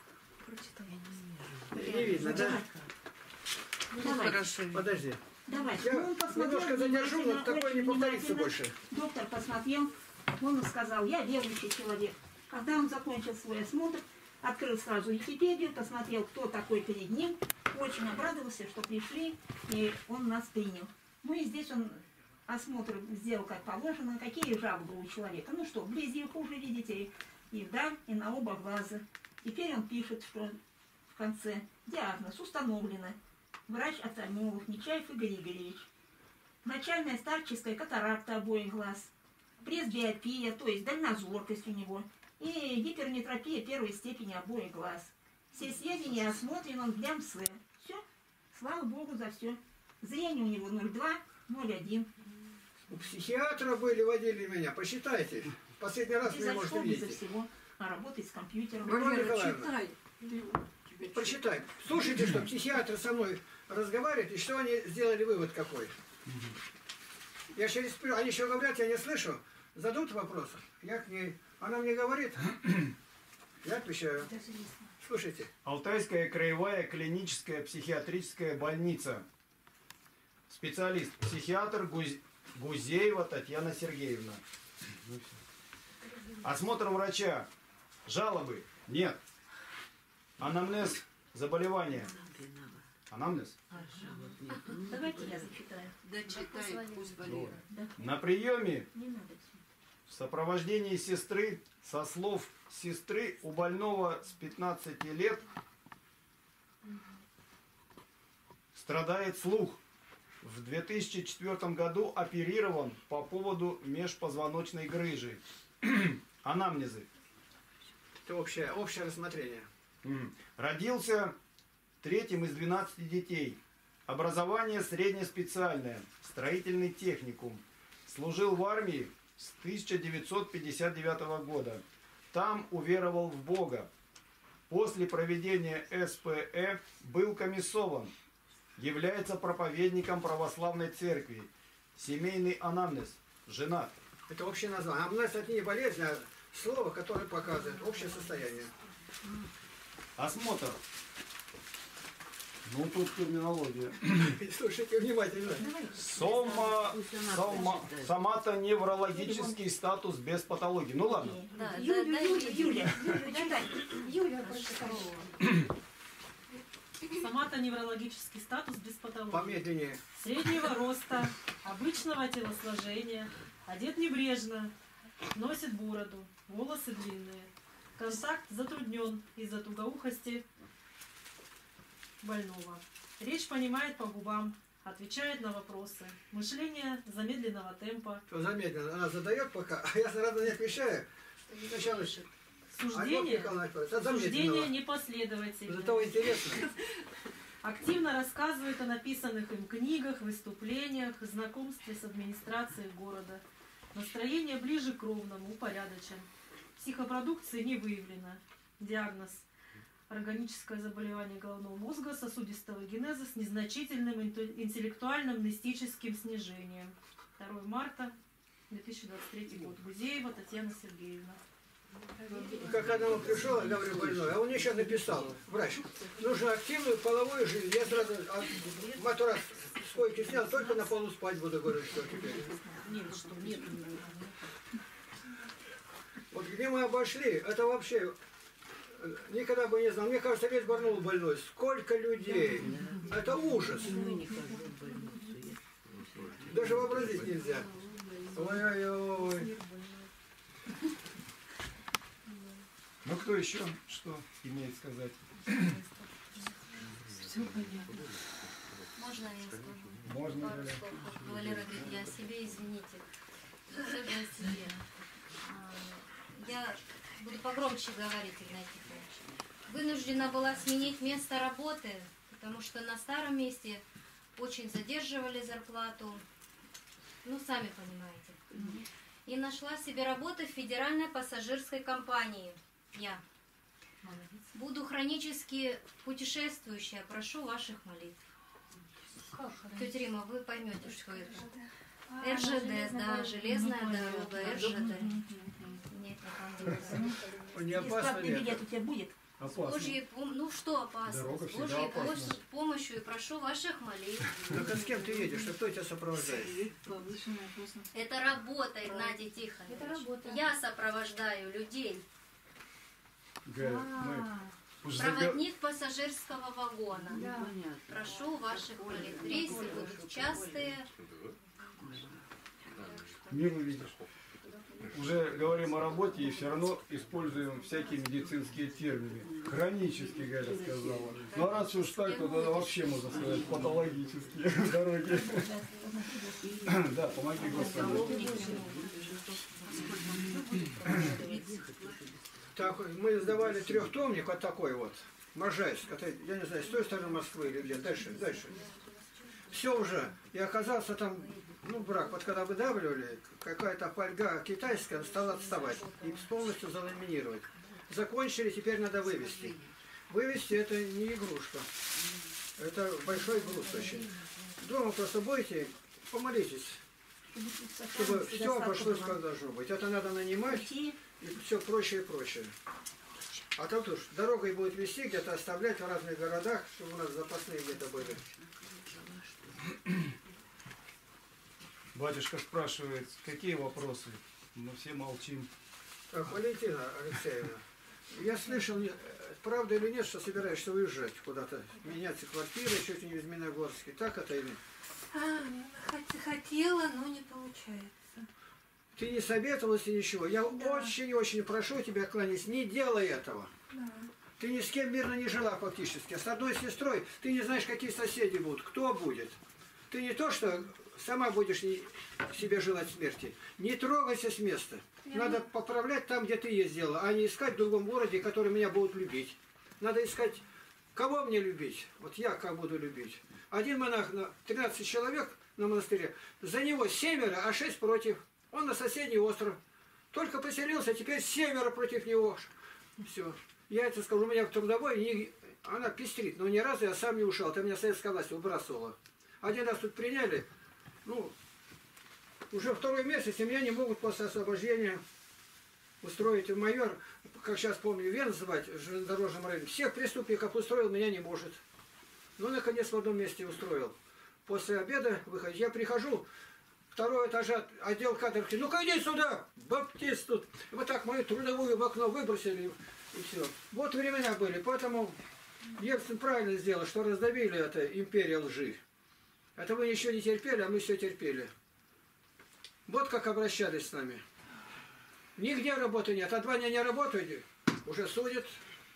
Не видно, да? Ну, давай. Хорошо. Подожди. Давай. Я Ну, он посмотрел немножко задержу, но внимательно, такое не очень повторится внимательно. больше. Доктор посмотрел, он сказал, я верующий человек. Когда он закончил свой осмотр, открыл сразу Википедию, посмотрел, кто такой перед ним, очень обрадовался, что пришли, и он нас принял. Ну и здесь он осмотр сделал как положено, какие жалобы у человека. Ну что, вблизи хуже видите, и вдаль, и на оба глаза. Теперь он пишет, что в конце диагноз установлено. Врач-офтальмолог Нечаев Игорь Игоревич. Начальная старческая катаракта обоих глаз. Пресбиопия, то есть дальнозоркость у него. И гиперметропия первой степени обоих глаз. Все сведения осмотрены он для МС. Все. Слава Богу за все. Зрение у него ноль два, ноль один. У психиатра были, водили меня, посчитайте. Последний раз Безо меня можете всего, безо видеть. всего. А работать с компьютером. Валерия Николаевна, Читай. прочитай. Слушайте, что психиатр со мной разговаривает, и что они сделали вывод какой. Я через... Они еще говорят, я не слышу. Задут вопрос, я к ней. Она мне говорит, я отвечаю. Слушайте. Алтайская краевая клиническая психиатрическая больница. Специалист, психиатр Гуз- Гузеева Татьяна Сергеевна. Ну, всё. Осмотр врача. Жалобы? Нет. Анамнез заболевания. Анамнез? Давайте я зачитаю. Да читай, пусть Валера. На приеме Не надо. в сопровождении сестры, со слов сестры, у больного с пятнадцати лет страдает слух. В две тысячи четвёртом году оперирован по поводу межпозвоночной грыжи. Анамнезы. Это общее, общее рассмотрение. М. Родился третьим из двенадцати детей. Образование среднеспециальное. Строительный техникум. Служил в армии с тысяча девятьсот пятьдесят девятого года. Там уверовал в Бога. После проведения СПЭ был комиссован. Является проповедником православной церкви. Семейный анамнез. Женат. Это общее название. Амнез это не болезнь, а слово, которое показывает общее состояние. Осмотр. Ну тут терминология. Слушайте внимательно. Сома, сома, сомато-неврологический статус без патологии. Ну ладно. Да, да, Юля, да, Юля, Юля, Юля, читай. Юля, прочитай. Сомато-неврологический статус без патологии. Помедленнее. Среднего роста, обычного телосложения, одет небрежно, носит бороду, волосы длинные. Контакт затруднен из-за тугоухости больного. Речь понимает по губам, отвечает на вопросы. Мышление замедленного темпа. Что замедленно. Она задает пока, а я сразу не отвечаю. Сначала Суждение, это суждение замедленного. непоследовательное. Зато интересно. Активно рассказывает о написанных им книгах, выступлениях, знакомстве с администрацией города. Настроение ближе к ровному, упорядочен. Психопродукции не выявлено. Диагноз: органическое заболевание головного мозга, сосудистого генеза с незначительным интеллектуальным мистическим снижением. второе марта две тысячи двадцать третий год. Гузеева Татьяна Сергеевна. Как одному пришел, я говорю, больной, а он еще написал, врач, нужно активную половую жизнь. Я сразу а, матрас с койки снял, только на полу спать буду, говорю, что теперь. Нет, что нет. Вот где мы обошли, это вообще никогда бы не знал. Мне кажется, весь Барнаул больной. Сколько людей. Это ужас. Даже вообразить нельзя. Ой-ой-ой. Ну кто еще что имеет сказать? Можно я скажу? Можно, Пару Валя. слов. Вот Валера говорит, я о себе, извините. Особенно о себе. А, Я буду погромче говорить, Игнатий Павлович. Вынуждена была сменить место работы, потому что на старом месте очень задерживали зарплату. Ну, сами понимаете. И нашла себе работу в федеральной пассажирской компании. Я. Буду хронически путешествующая, прошу ваших молитв. Тетя Рима, вы поймете, что это. эр жэ дэ, да, железная дорога, эр жэ дэ. Нет, Не И опасно справный ли билет это? у тебя будет? С Опасно. Божьей, пом- ну что опасно? Дорога С всегда Божьей опасна. пос- помощью и прошу ваших молитв. Так а с кем ты едешь? А кто тебя сопровождает? Повышенная опасность. Это работа, Игнатий Тихонович. Это работа. Я сопровождаю людей. Галя, мы уже загор- Проводник пассажирского вагона. Понятно. Прошу ваших молитв. Рейсы будут частые. мир увидишь. Уже говорим о работе и все равно используем всякие медицинские термины. Хронически, Галя сказала. Ну а раз уж так, то тогда вообще можно сказать патологические дороги. Да, помоги Господи. Так, мы сдавали трехтомник, вот такой вот, Можайск, это, я не знаю, с той стороны Москвы или где, дальше, дальше. Все уже, и оказался там, ну, брак, вот когда выдавливали, какая-то фольга китайская стала отставать, и полностью заламинировать. Закончили, теперь надо вывести. Вывести это не игрушка, это большой груз очень. Дома просто будете, помолитесь, чтобы все обошлось как должно быть. Это надо нанимать, и все прочее и прочее. А тут уж дорогой будет вести, где-то оставлять в разных городах, чтобы у нас запасные где-то были. Батюшка спрашивает, какие вопросы? Мы все молчим. Так, Валентина Алексеевна, я слышал, не- правда или нет, что собираешься уезжать куда-то, меняться квартирой, чуть ли не в Змеиногорске. Так это или? А, хот- хотела, но не получается. Ты не советовалась и ничего. Я Да. очень-очень прошу тебя, кланясь, не делай этого. Да. Ты ни с кем мирно не жила фактически. А с одной сестрой ты не знаешь, какие соседи будут, кто будет. Ты не то, что сама будешь не- себе желать смерти. Не трогайся с места. Я Надо поправлять там, где ты ездила, а не искать в другом городе, который меня будут любить. Надо искать, кого мне любить. Вот я как буду любить. Один монах на тринадцать человек на монастыре, за него семеро, а шесть против. Он на соседний остров. Только поселился, теперь семеро против него. Все. Я это скажу, у меня в трудовой, не- она пестрит, но ни разу я сам не ушел. Это меня советская власть выбрасывала. Один раз тут приняли, ну, уже второй месяц, и меня не могут после освобождения устроить в майор, как сейчас помню, Вен звать, в железнодорожном районе. Всех преступников устроил, меня не может. Ну, наконец, в одном месте устроил. После обеда выходить, я прихожу, второй этаж, отдел кадрки, ну-ка иди сюда, баптист тут. И вот так мою трудовую в окно выбросили, и все. Вот времена были, поэтому Ельцин правильно сделал, что раздавили это империя лжи. Это вы еще не терпели, а мы все терпели. Вот как обращались с нами. Нигде работы нет. А два дня не работаете, уже судят.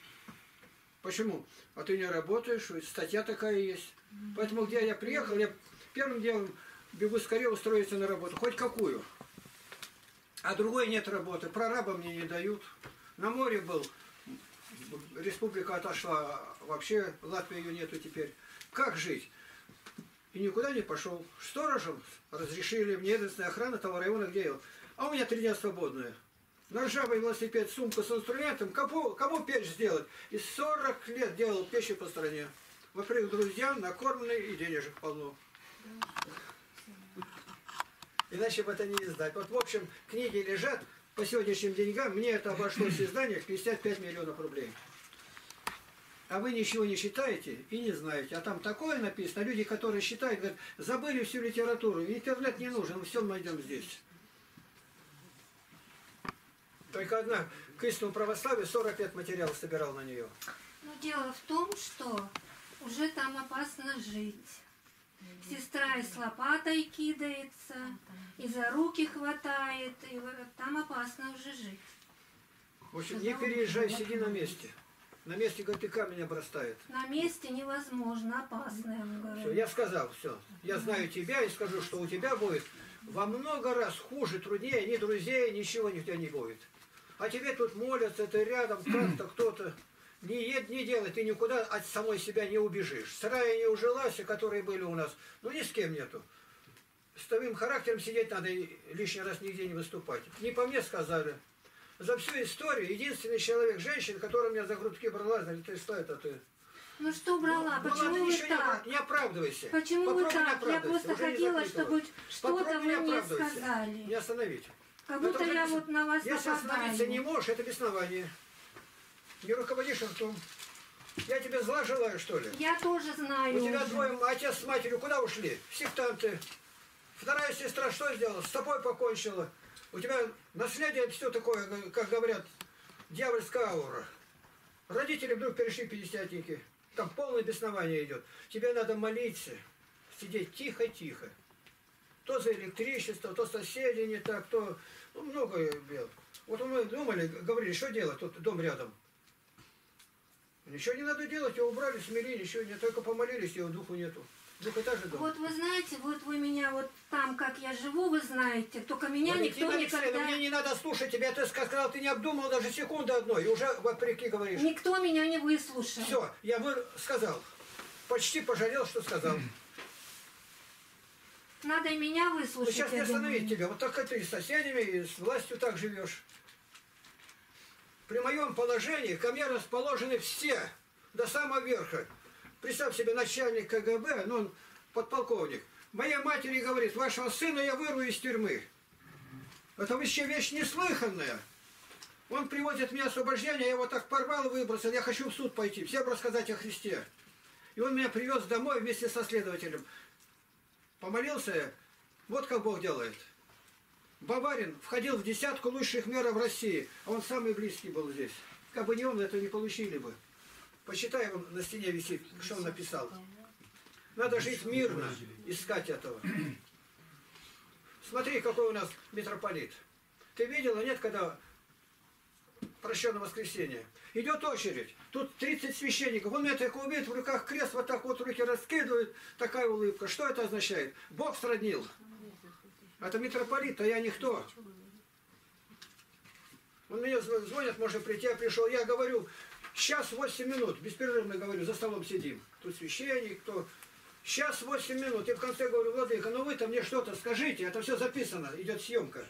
Почему? А ты не работаешь, ведь статья такая есть. Поэтому где я приехал, я первым делом бегу скорее устроиться на работу. Хоть какую. А другой нет работы. Прораба мне не дают. На море был. Республика отошла. Вообще Латвии ее нету теперь. Как жить? И никуда не пошел. Сторожем разрешили мне единственная охрана того района, где я. А у меня три дня свободные. На ржавый велосипед, сумка с инструментом. Кому, кому печь сделать? И сорок лет делал печи по стране. Во-первых, друзья накормленные и денежек полно. Иначе бы это не издать. Вот, в общем, книги лежат. По сегодняшним деньгам мне это обошлось издание в пятьдесят пять миллионов рублей. А вы ничего не читаете и не знаете. А там такое написано. Люди, которые считают, говорят, забыли всю литературу. Интернет не нужен, мы все найдем здесь. Только одна к истинному православию сорок лет материал собирал на нее. Но дело в том, что уже там опасно жить. Сестра и с лопатой кидается, и за руки хватает, и вот там опасно уже жить. В общем, не переезжай, сиди на месте. На месте, говорит, и камень обрастает. На месте невозможно, опасно, я вам Все, говорю. я сказал, все. Я знаю тебя и скажу, что у тебя будет во много раз хуже, труднее, ни друзей, ничего у тебя не будет. А тебе тут молятся, ты рядом, как-то кто-то. Не ед, не делай, ты никуда от самой себя не убежишь. Сарая не ужилась, которые были у нас, ну ни с кем нету. С твоим характером сидеть надо и лишний раз нигде не выступать. Не по мне сказали. за всю историю единственный человек, женщина, которая меня за грудки брала, за ты что это ты? Ну что брала? Ну, Почему ладно, вы ничего не так? опра- Не оправдывайся. Почему Попробуй вы не так? Я оправдывайся, просто уже не хотела, запрыгивай. чтобы что-то Попробуй вы не мне оправдывайся. сказали. Не остановить. Как будто Это я уже- вот на вас Если остановиться нападаю. не можешь, это беснование. Не руководишь ртом. Я тебе зла желаю, что ли? Я тоже знаю У тебя уже. двое, отец с матерью куда ушли? В сектанты. Вторая сестра что сделала? С тобой покончила. У тебя наследие все такое, как говорят, дьявольская аура. Родители вдруг перешли пятидесятники. Там полное беснование идет. Тебе надо молиться, сидеть тихо-тихо. То за электричество, то соседи не так, то ну, много дел. Вот мы думали, говорили, что делать, тут дом рядом. Ничего не надо делать, его убрали, смели, ничего не, только помолились, его духу нету. Двухэтажный дом. Вот вы знаете, вот вы меня вот там, как я живу, вы знаете, только меня никто Валентина Алексеевна, никогда... мне не надо слушать тебя, ты сказал, ты не обдумал даже секунды одной, и уже вопреки говоришь. Никто меня не выслушал. Все, я вы... сказал. Почти пожалел, что сказал. Надо и меня Ну, выслушать. сейчас не я думаю. остановить тебя. Вот только ты с соседями и с властью так живешь. При моем положении ко мне расположены все, до самого верха. Представь себе, начальник ка гэ бэ, ну, он подполковник. Моей матери говорит, вашего сына я вырву из тюрьмы. Это вообще вещь неслыханная. Он приводит мне освобождение, я его так порвал и выбросил. Я хочу в суд пойти, всем рассказать о Христе. И он меня привез домой вместе со следователем. Помолился я. Вот как Бог делает. Баварин входил в десятку лучших мэров России, а он самый близкий был здесь. Как бы не он, это не получили бы. Почитай, он на стене висит, что он написал. Надо жить мирно, искать этого. Смотри, какой у нас митрополит. Ты видела, нет, когда прощенное воскресенье? Идет очередь. Тут тридцать священников. Он это увидит, в руках крест, вот так вот руки раскидывает. Такая улыбка. Что это означает? Бог сроднил. Это митрополит, а я никто. Он мне звонит, может прийти, я пришел. Я говорю, сейчас восемь минут, беспрерывно говорю, за столом сидим. Тут священник, кто... Сейчас восемь минут. И в конце говорю, владыка, ну вы-то мне что-то скажите. Это все записано, идет съемка.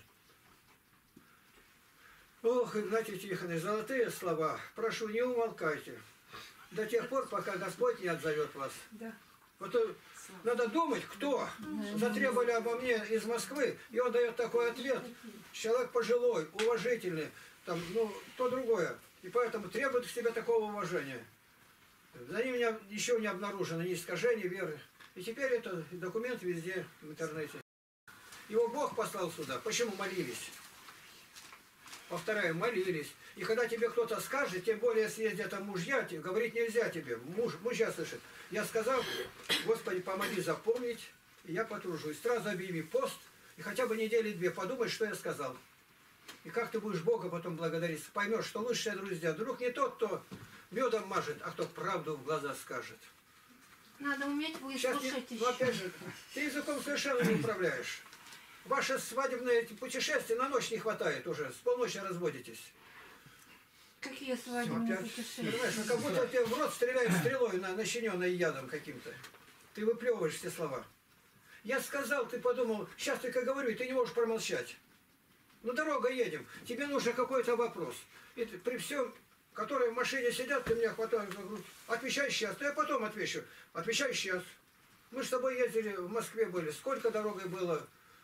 Ох, Игнатий Тихонович, золотые слова. Прошу, не умолкайте. До тех пор, пока Господь не отзовет вас. Да. Вот надо думать, кто затребовали обо мне из Москвы, и он дает такой ответ. Человек пожилой, уважительный, там, ну, то другое. И поэтому требует к себе такого уважения. За ним меня ничего не обнаружено, ни искажений веры. И теперь это документ везде в интернете. Его Бог послал сюда. Почему молились? Повторяю, молились. И когда тебе кто-то скажет, тем более, если есть где-то мужья, тебе, говорить нельзя тебе. Муж, мужья слышит. Я сказал, Господи, помоги запомнить, и я потружусь. Сразу объяви пост, и хотя бы недели две подумай, что я сказал. И как ты будешь Бога потом благодарить. Поймешь, что лучшие друзья. Друг не тот, кто медом мажет, а кто правду в глаза скажет. Надо уметь Сейчас, выслушать не, еще. ну, опять же, ты языком совершенно не управляешь. Ваши свадебные эти путешествия на ночь не хватает уже. С полночи разводитесь. Какие свадебные Опять, путешествия? понимаешь, ну, как будто тебе в рот стреляют стрелой, на, начиненной ядом каким-то. Ты выплевываешь все слова. Я сказал, ты подумал, сейчас только говорю, и ты не можешь промолчать. Ну, дорога едем, тебе нужен какой-то вопрос. И ты, при всем, которые в машине сидят, ты меня хватаешь за грудь. Отвечай сейчас, то я потом отвечу. Отвечай сейчас. Мы с тобой ездили, в Москве были. Сколько дорогой было?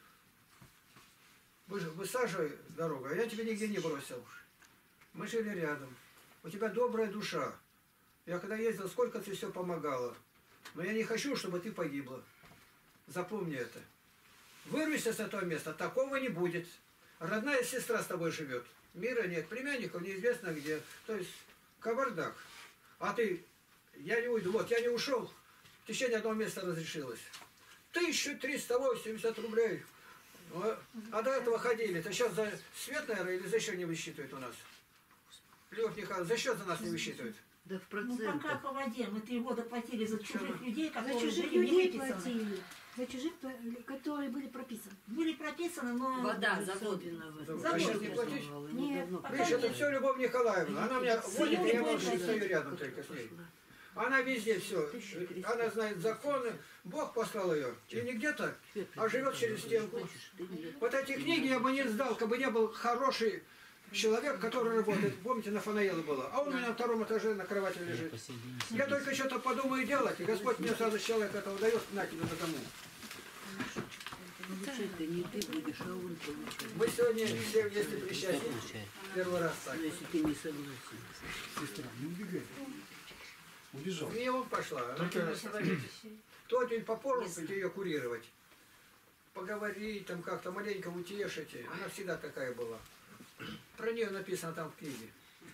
Вы же высаживай дорогу, а я тебя нигде не бросил. Мы жили рядом. У тебя добрая душа. Я когда ездил, сколько ты все помогала. Но я не хочу, чтобы ты погибла. Запомни это. Вырвись с этого места, такого не будет. Родная сестра с тобой живет. Мира нет, племянников неизвестно где. То есть кавардак. А ты, я не уйду. Вот, я не ушел. В течение одного места разрешилось. тысяча триста восемьдесят рублей. А до этого ходили. Это сейчас за свет, наверное, или за счет не высчитывают у нас? Лев Михайлович, за счет за нас не высчитывают. Да в Ну процентах. пока по воде. Мы три года платили за чужих людей, За которые чужих были не людей выписаны. платили. За чужих, которые были прописаны. Были прописаны, но... Вода, завод виноват. А сейчас не платишь? Нет. Видишь, это все Любовь Николаевна. Она меня водит, и я молчу, стою рядом только с ней. Она везде все. Она знает законы. Бог послал ее. И не где-то, а живет через стенку. Вот эти книги я бы не сдал, как бы не был хороший человек, который работает, помните, на Фанаеле было, а он у меня на втором этаже на кровати лежит. Я только что-то подумаю делать, и Господь мне сразу человек этого дает, на тебе на дому. Получать-то не ты будешь, а он получает. Мы сегодня все вместе причастны. Первый раз так. Если ты не согласен. Сестра, не убегай. Убежал. Не он пошла. Она кто день попробуйте ее курировать. Поговорить, там как-то маленько утешить. Она всегда такая была. Про нее написано там в книге.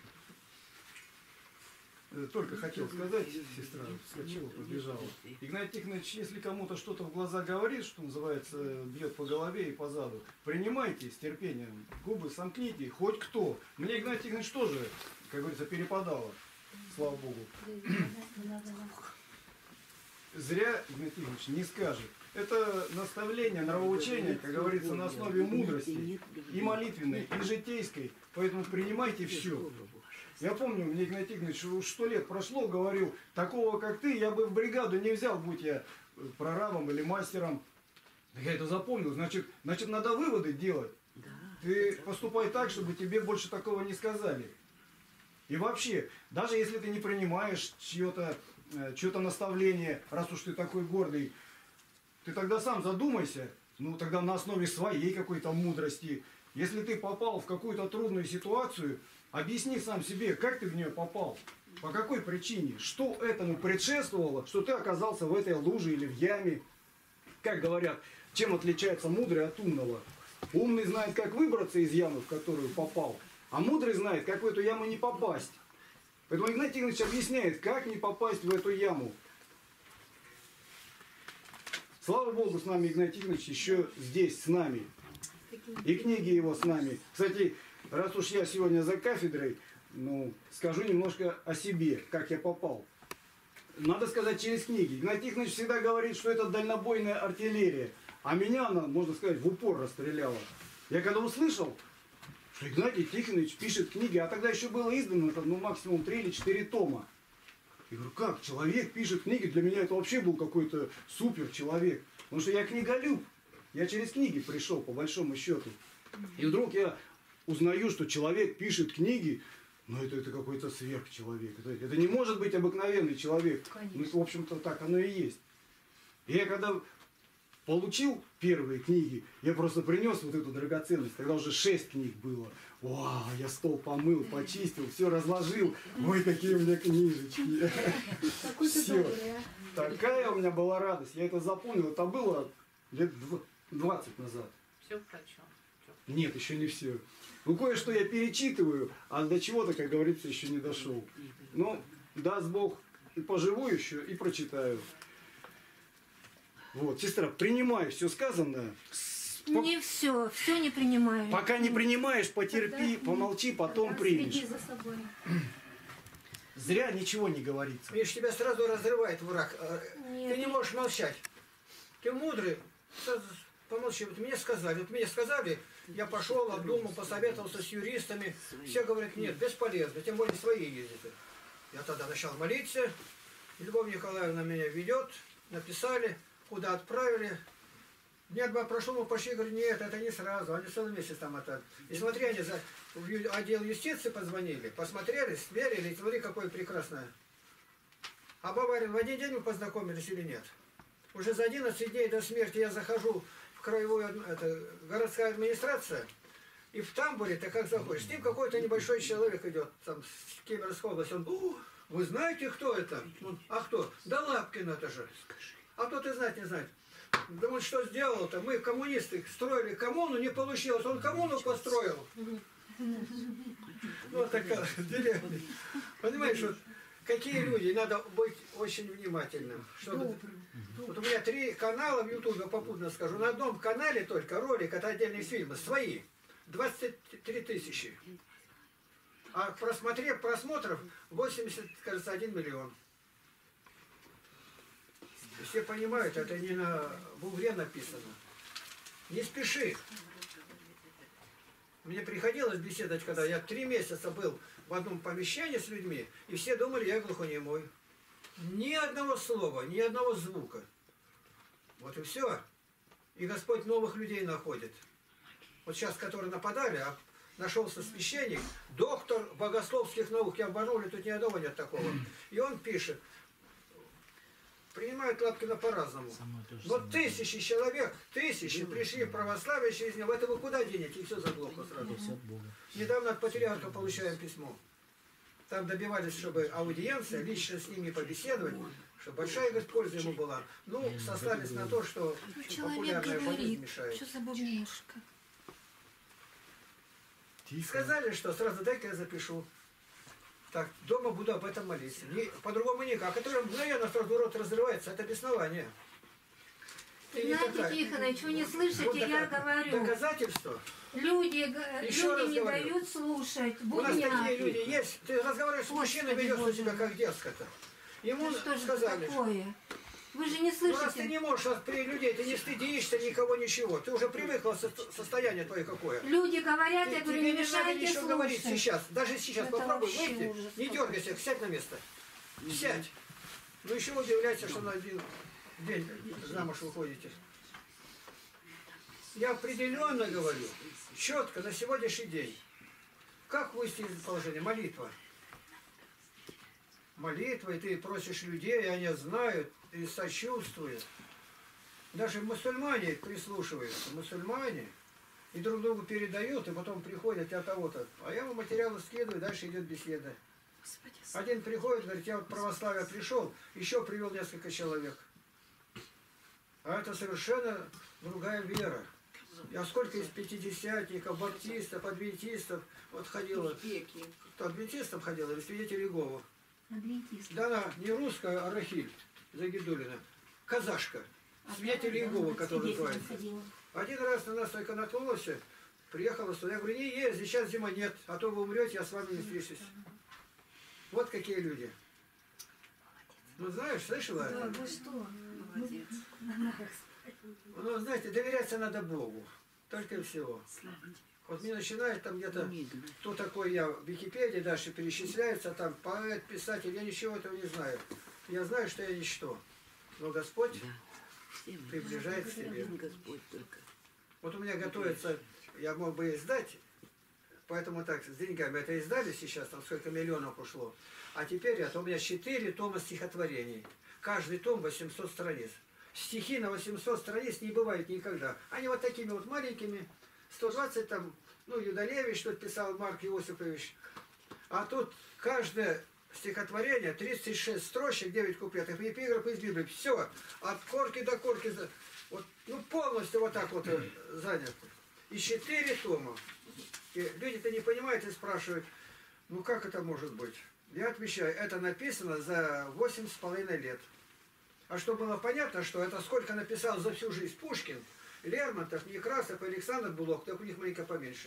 Только хотел сказать, сестра вскочила, побежала. Игнатий Тихонович, если кому-то что-то в глаза говорит, что называется, бьет по голове и по заду, принимайте с терпением, губы сомкните, хоть кто. Мне Игнатий Тихонович тоже, как говорится, перепадало, слава Богу. Зря Игнатий Тихонович не скажет. Это наставление, нравоучение, как говорится, на основе мудрости и молитвенной, и житейской. Поэтому принимайте все. Я помню, мне Игнатий Тихонович уж сто лет прошло, говорил, такого как ты я бы в бригаду не взял, будь я прорабом или мастером. Я это запомнил, значит, значит надо выводы делать. Ты поступай так, чтобы тебе больше такого не сказали. И вообще, даже если ты не принимаешь чье-то чье-то наставление, раз уж ты такой гордый, ты тогда сам задумайся, ну тогда на основе своей какой-то мудрости. Если ты попал в какую-то трудную ситуацию, объясни сам себе, как ты в нее попал, по какой причине, что этому предшествовало, что ты оказался в этой луже или в яме. Как говорят, чем отличается мудрый от умного? Умный знает, как выбраться из ямы, в которую попал, а мудрый знает, как в эту яму не попасть. Поэтому Игнатий Тихонович объясняет, как не попасть в эту яму. Слава Богу, с нами Игнатий Тихонович еще здесь, с нами. И книги его с нами. Кстати, раз уж я сегодня за кафедрой, ну, скажу немножко о себе, как я попал. Надо сказать через книги. Игнатий Тихонович всегда говорит, что это дальнобойная артиллерия. А меня она, можно сказать, в упор расстреляла. Я когда услышал, что Игнатий Тихонович пишет книги, а тогда еще было издано, ну, максимум три или четыре тома. Я говорю, как человек пишет книги? Для меня это вообще был какой-то супер человек. Потому что я книголюб. Я через книги пришел, по большому счету. И вдруг я узнаю, что человек пишет книги, но это, это какой-то сверхчеловек. Это, это не может быть обыкновенный человек. Ну, в общем-то, так оно и есть. И я когда получил первые книги, я просто принес вот эту драгоценность. Тогда уже шесть книг было. Вау, я стол помыл, почистил, все разложил. Ой, какие у меня книжечки. Все. Такая у меня была радость. Я это запомнил. Это было лет двадцать назад. Все прочел. Нет, еще не все. Ну, кое-что я перечитываю, а до чего-то, как говорится, еще не дошел. Но, даст Бог, и поживу еще, и прочитаю. Вот, сестра, принимай все сказанное. Не все, все не принимаю. Пока не принимаешь, потерпи, помолчи, потом примешь. Следи за собой. Зря ничего не говорится. Видишь, тебя сразу разрывает враг. Нет. Ты не можешь молчать. Ты мудрый, сразу помолчи. Вот мне сказали, вот мне сказали, я пошел, обдумал, посоветовался с юристами. Все говорят, нет, бесполезно, тем более свои ездят. Я тогда начал молиться. Любовь Николаевна меня ведет, написали, куда отправили. Дня два прошло, мы пошли, говорю, нет, это не сразу, они целый месяц там это. И смотри, они за в отдел юстиции позвонили, посмотрели, сверили, и смотри, какое прекрасное. А Баварин, в один день мы познакомились или нет? Уже за одиннадцать дней до смерти я захожу в краевую, это, городская администрация, и в тамбуре, ты как заходишь, с ним какой-то небольшой человек идет, там, с Кемеровской области, он, о, вы знаете, кто это? Он, а кто? Да Лапкин это же. А кто ты знать не знает? Да он что сделал-то? Мы, коммунисты, строили коммуну, не получилось. Он коммуну построил. Ну, такая деревня. Понимаешь, вот какие люди, надо быть очень внимательным. Что вот у меня три канала в Ютубе, попутно скажу. На одном канале только ролик, это отдельные фильмы, свои. двадцать три тысячи. А просмотрев, просмотров восемьдесят, кажется, один миллион. Все понимают, это не на бугре написано. Не спеши. Мне приходилось беседовать, когда я три месяца был в одном помещении с людьми, и все думали, я глухонемой. Ни одного слова, ни одного звука. Вот и все. И Господь новых людей находит. Вот сейчас, которые нападали, а нашелся священник, доктор богословских наук, я в Барнауле, тут ни одного нет такого. И он пишет, принимают Лапкина по-разному. Но тысячи человек, тысячи пришли в православие через него. Это вы куда денете? И все заглохло сразу. Недавно от патриарха получаем письмо. Там добивались, чтобы аудиенция, лично с ними побеседовать, чтобы большая, говорит, польза ему была. Ну, сослались на то, что популярная болезнь мешает. Что за бабушка? Сказали, что сразу дай-ка я запишу. Так, дома буду об этом молиться. Не, по-другому никак. Который мгновенно сразу рот разрывается, это беснование. Игнатий Тихонович, вы не слышите, вот я говорю. Доказательство. Люди, люди не говорю. дают слушать. У нас такие люди есть. Ты разговариваешь с мужчиной, ведешь себя как детска-то. Ему ну, что сказали. Же такое? Вы же не слышите. Ну, раз ты не можешь раз при людей, ты не стыдишься никого, ничего. Ты уже привыкла, со состояние твое какое. Люди говорят, ты, я говорю, не не мешайте ничего слушать. говорить сейчас. Даже сейчас это попробуй выйти, ужас. не дергайся, сядь на место. Сядь. Ну еще удивляйся, что на один день замуж выходите. Я определенно говорю, четко на сегодняшний день. Как выйти из положения? Молитва. Молитвой ты просишь людей, и они знают и сочувствуют. Даже мусульмане прислушиваются, мусульмане, и друг другу передают, и потом приходят, я того-то. А я ему материалы скидываю, дальше идет беседа. Один приходит, говорит, я вот в православие пришел, еще привел несколько человек. А это совершенно другая вера. Я сколько из пятидесятников, баптистов, адвентистов, вот ходила, кто адвентистом ходила, или свидетелей Иеговы. Да, она не русская, а Рахиль Загидулина. Казашка. Свидетель Иеговы, который называется. Один раз на нас только наткнулась, приехала сюда. Я говорю, не езди, сейчас зима нет, а то вы умрете, я с вами не встречусь. Вот какие люди. Ну, знаешь, слышала? Да, вы что? Молодец. Ну, знаете, доверяться надо Богу. Только и всего. Вот мне начинает там где-то, кто такой я, в Википедии дальше перечисляется, там поэт, писатель, я ничего этого не знаю. Я знаю, что я ничто. Но Господь да. приближает к себе. Вот у меня готовится, я мог бы издать, поэтому так, с деньгами это издали сейчас, там сколько миллионов ушло. А теперь это у меня четыре тома стихотворений. Каждый том восемьсот страниц. Стихи на восемьсот страниц не бывает никогда. Они вот такими вот маленькими, сто двадцать там, ну, Юдалевич что-то писал, Марк Иосифович. А тут каждое стихотворение, тридцать шесть строчек, девять куплетов, эпиграф из Библии. Все, от корки до корки, вот, ну, полностью вот так вот занято. И четыре тома. И люди-то не понимают и спрашивают, ну как это может быть? Я отвечаю, это написано за восемь с половиной лет. А чтобы было понятно, что это сколько написал за всю жизнь Пушкин, Лермонтов, Некрасов, Александр Блок, только у них маленько поменьше.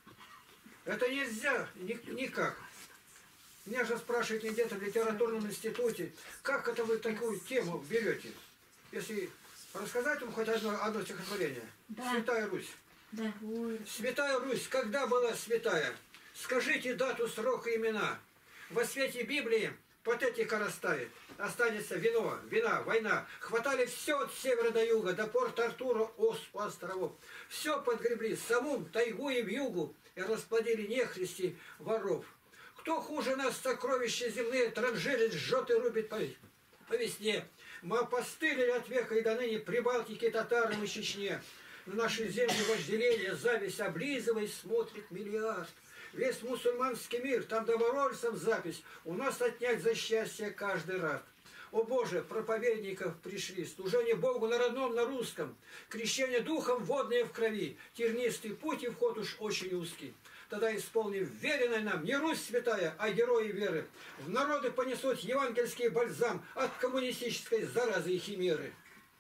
Это нельзя никак. Меня же спрашивают где-то в литературном институте, как это вы такую тему берете? Если рассказать вам хоть одно, одно стихотворение. Да. Святая Русь. Да. Святая Русь, когда была святая? Скажите дату, срок и имена. Во свете Библии патетика растает. Останется вино, вина, война. Хватали все от севера до юга, до порта Артура, Оспу, островов. Все подгребли, саму тайгу и вьюгу, и расплодили нехристи воров. Кто хуже нас сокровища земные, транжирит, жжет и рубит по, по весне. Мы опостылили от века и до ныне Прибалтике, татарам и Чечне. На наши земли вожделение, зависть облизываясь, смотрит миллиард. Весь мусульманский мир, там добровольцам запись, у нас отнять за счастье каждый раз. О Боже, проповедников пришли, служение Богу на родном, на русском, крещение духом водное в крови, тернистый путь и вход уж очень узкий. Тогда исполним веренной нам не Русь святая, а герои веры. В народы понесут евангельский бальзам от коммунистической заразы и химеры.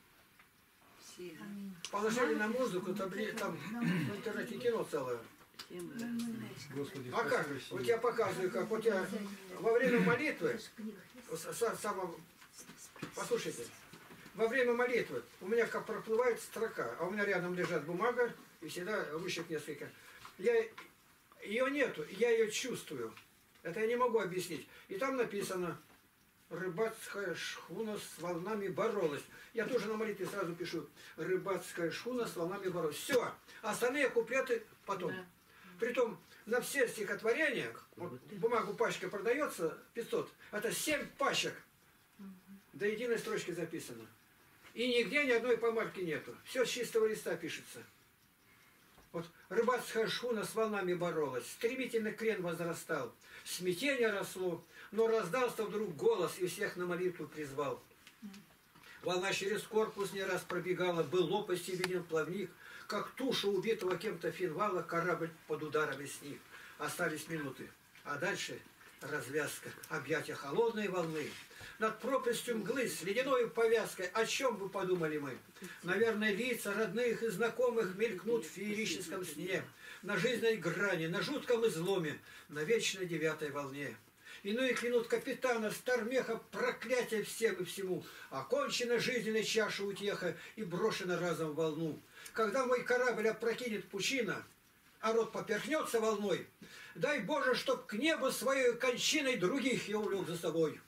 Положили на музыку, там, там в интернете кино целое. Господи, а как? Вот я показываю, как вот я во время молитвы, само, послушайте, во время молитвы у меня как проплывает строка, а у меня рядом лежат бумага, и всегда ручек несколько. Я, ее нету, я ее чувствую. Это я не могу объяснить. И там написано, рыбацкая шхуна с волнами боролась. Я тоже на молитве сразу пишу, рыбацкая шхуна с волнами боролась. Все, остальные куплеты потом. Да. Притом на все стихотворения, вот бумагу пачка продается пятьсот, это семь пачек до единой строчки записано. И нигде ни одной помарки нету. Все с чистого листа пишется. Вот рыбацкая шхуна с волнами боролась, стремительно крен возрастал, смятение росло, но раздался вдруг голос и всех на молитву призвал. Волна через корпус не раз пробегала, был лопасти виден плавник, как туша убитого кем-то финвала, корабль под ударами с них. Остались минуты, а дальше развязка, объятия холодной волны. Над пропастью мглы с ледяной повязкой, о чем бы подумали мы? Наверное, лица родных и знакомых мелькнут в феерическом сне, на жизненной грани, на жутком изломе, на вечной девятой волне. Иные клянут капитана Стармеха проклятие всем и всему. Окончена жизненная чаша утеха и брошена разом в волну. Когда мой корабль опрокинет пучина, а рот поперхнется волной, дай Боже, чтоб к небу своей кончиной других я увлек за собой.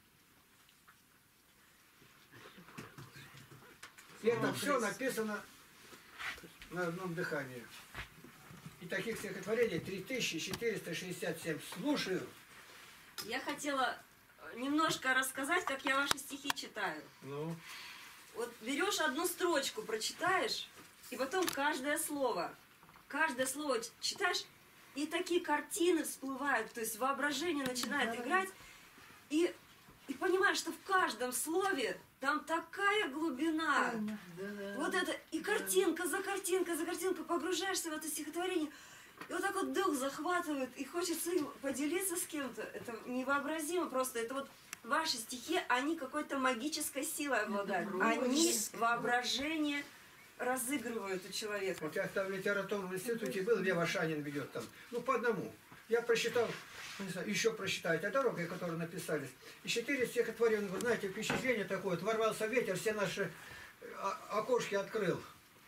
И это все написано на одном дыхании. И таких стихотворений три тысячи четыреста шестьдесят семь. Слушаю. Я хотела немножко рассказать, как я ваши стихи читаю. Ну. Вот берешь одну строчку, прочитаешь, и потом каждое слово, каждое слово читаешь, и такие картины всплывают, то есть воображение начинает да, играть, и, и понимаешь, что в каждом слове там такая глубина. Да, да, вот это, и картинка за картинкой, за картинкой погружаешься в это стихотворение. И вот так вот дух захватывает, и хочется им поделиться с кем-то. Это невообразимо просто. Это вот ваши стихи, они какой-то магической силой обладают. Они воображение разыгрывают у человека. Вот я там в литературном институте был, Лев Ашанин ведет там. Ну, по одному. Я прочитал, не знаю, еще прочитаю, а дорога, которую написали. И четыре стихотворения, вы знаете, впечатление такое. Вот ворвался ветер, все наши окошки открыл.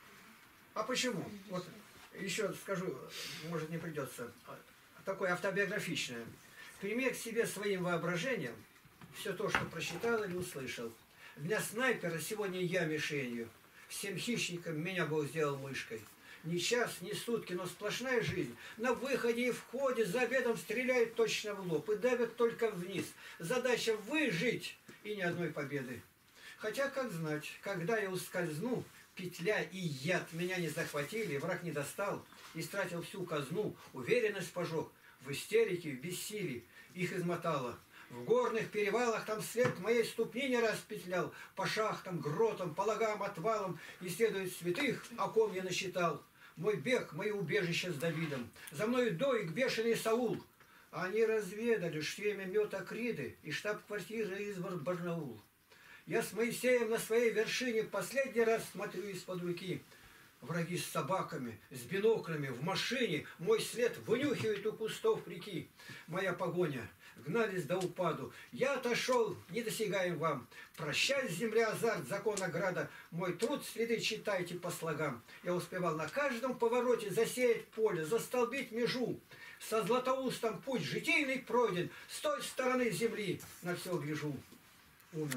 А почему? Вот. Еще скажу, может не придется, такое автобиографичное. Прими к себе своим воображением все то, что прочитал или услышал. Для снайпера сегодня я мишенью, всем хищникам меня Бог сделал мышкой. Ни час, ни сутки, но сплошная жизнь. На выходе и входе за обедом стреляют точно в лоб и давят только вниз. Задача выжить и ни одной победы. Хотя, как знать, когда я ускользну, петля и яд меня не захватили, враг не достал, истратил всю казну, уверенность пожег, в истерике, в бессилии их измотало. В горных перевалах там след моей ступни не раз петлял, по шахтам, гротам, по лагам, отвалам исследует святых, о ком я насчитал. Мой бег, мои убежища с Давидом, за мною доик бешеный Саул. Они разведали, что имя мед Акриды и штаб-квартира избор Барнаул. Я с Моисеем на своей вершине последний раз смотрю из-под руки. Враги с собаками, с биноклями, в машине мой след вынюхивает у кустов реки. Моя погоня, гнались до упаду. Я отошел, не досягаем вам. Прощай, земля, азарт, закон ограда. Мой труд следы читайте по слогам. Я успевал на каждом повороте засеять поле, застолбить межу. Со Златоустом путь житейный пройден, с той стороны земли на все гляжу. Умер.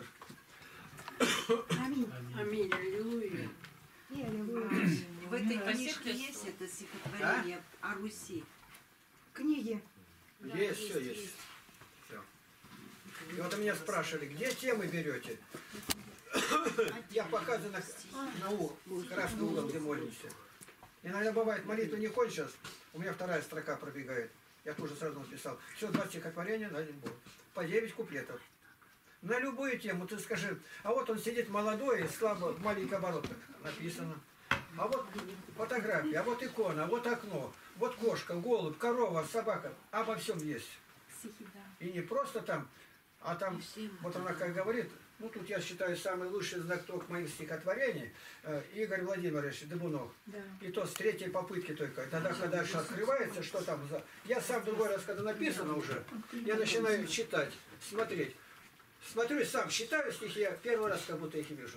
Аминь. Аминь. Аллилуйя. А, в этой книжке есть это стихотворение а? о Руси. Книги. Да, есть, есть, все есть. есть. Все. И вот меня спрашивали, где темы берете? Я показываю на, на угол, красный угол, где молимся. Иногда бывает, молитва не кончилась, у меня вторая строка пробегает. Я тоже сразу написал. Все, два стихотворения на один бог. По девять куплетов. На любую тему ты скажи, а вот он сидит молодой, слабо, в маленьких оборотах написано. А вот фотография, а вот икона, а вот окно, вот кошка, голубь, корова, собака. Обо всем есть. И не просто там, а там, вот она как говорит, ну тут я считаю самый лучший знаток моих стихотворений, Игорь Владимирович Дыбунов. Да. И то с третьей попытки только. Тогда, когда дальше открывается, что там за... Я сам в другой раз, когда написано уже, я начинаю читать, смотреть. Смотрю и сам считаю стихи, я первый раз как будто их вижу.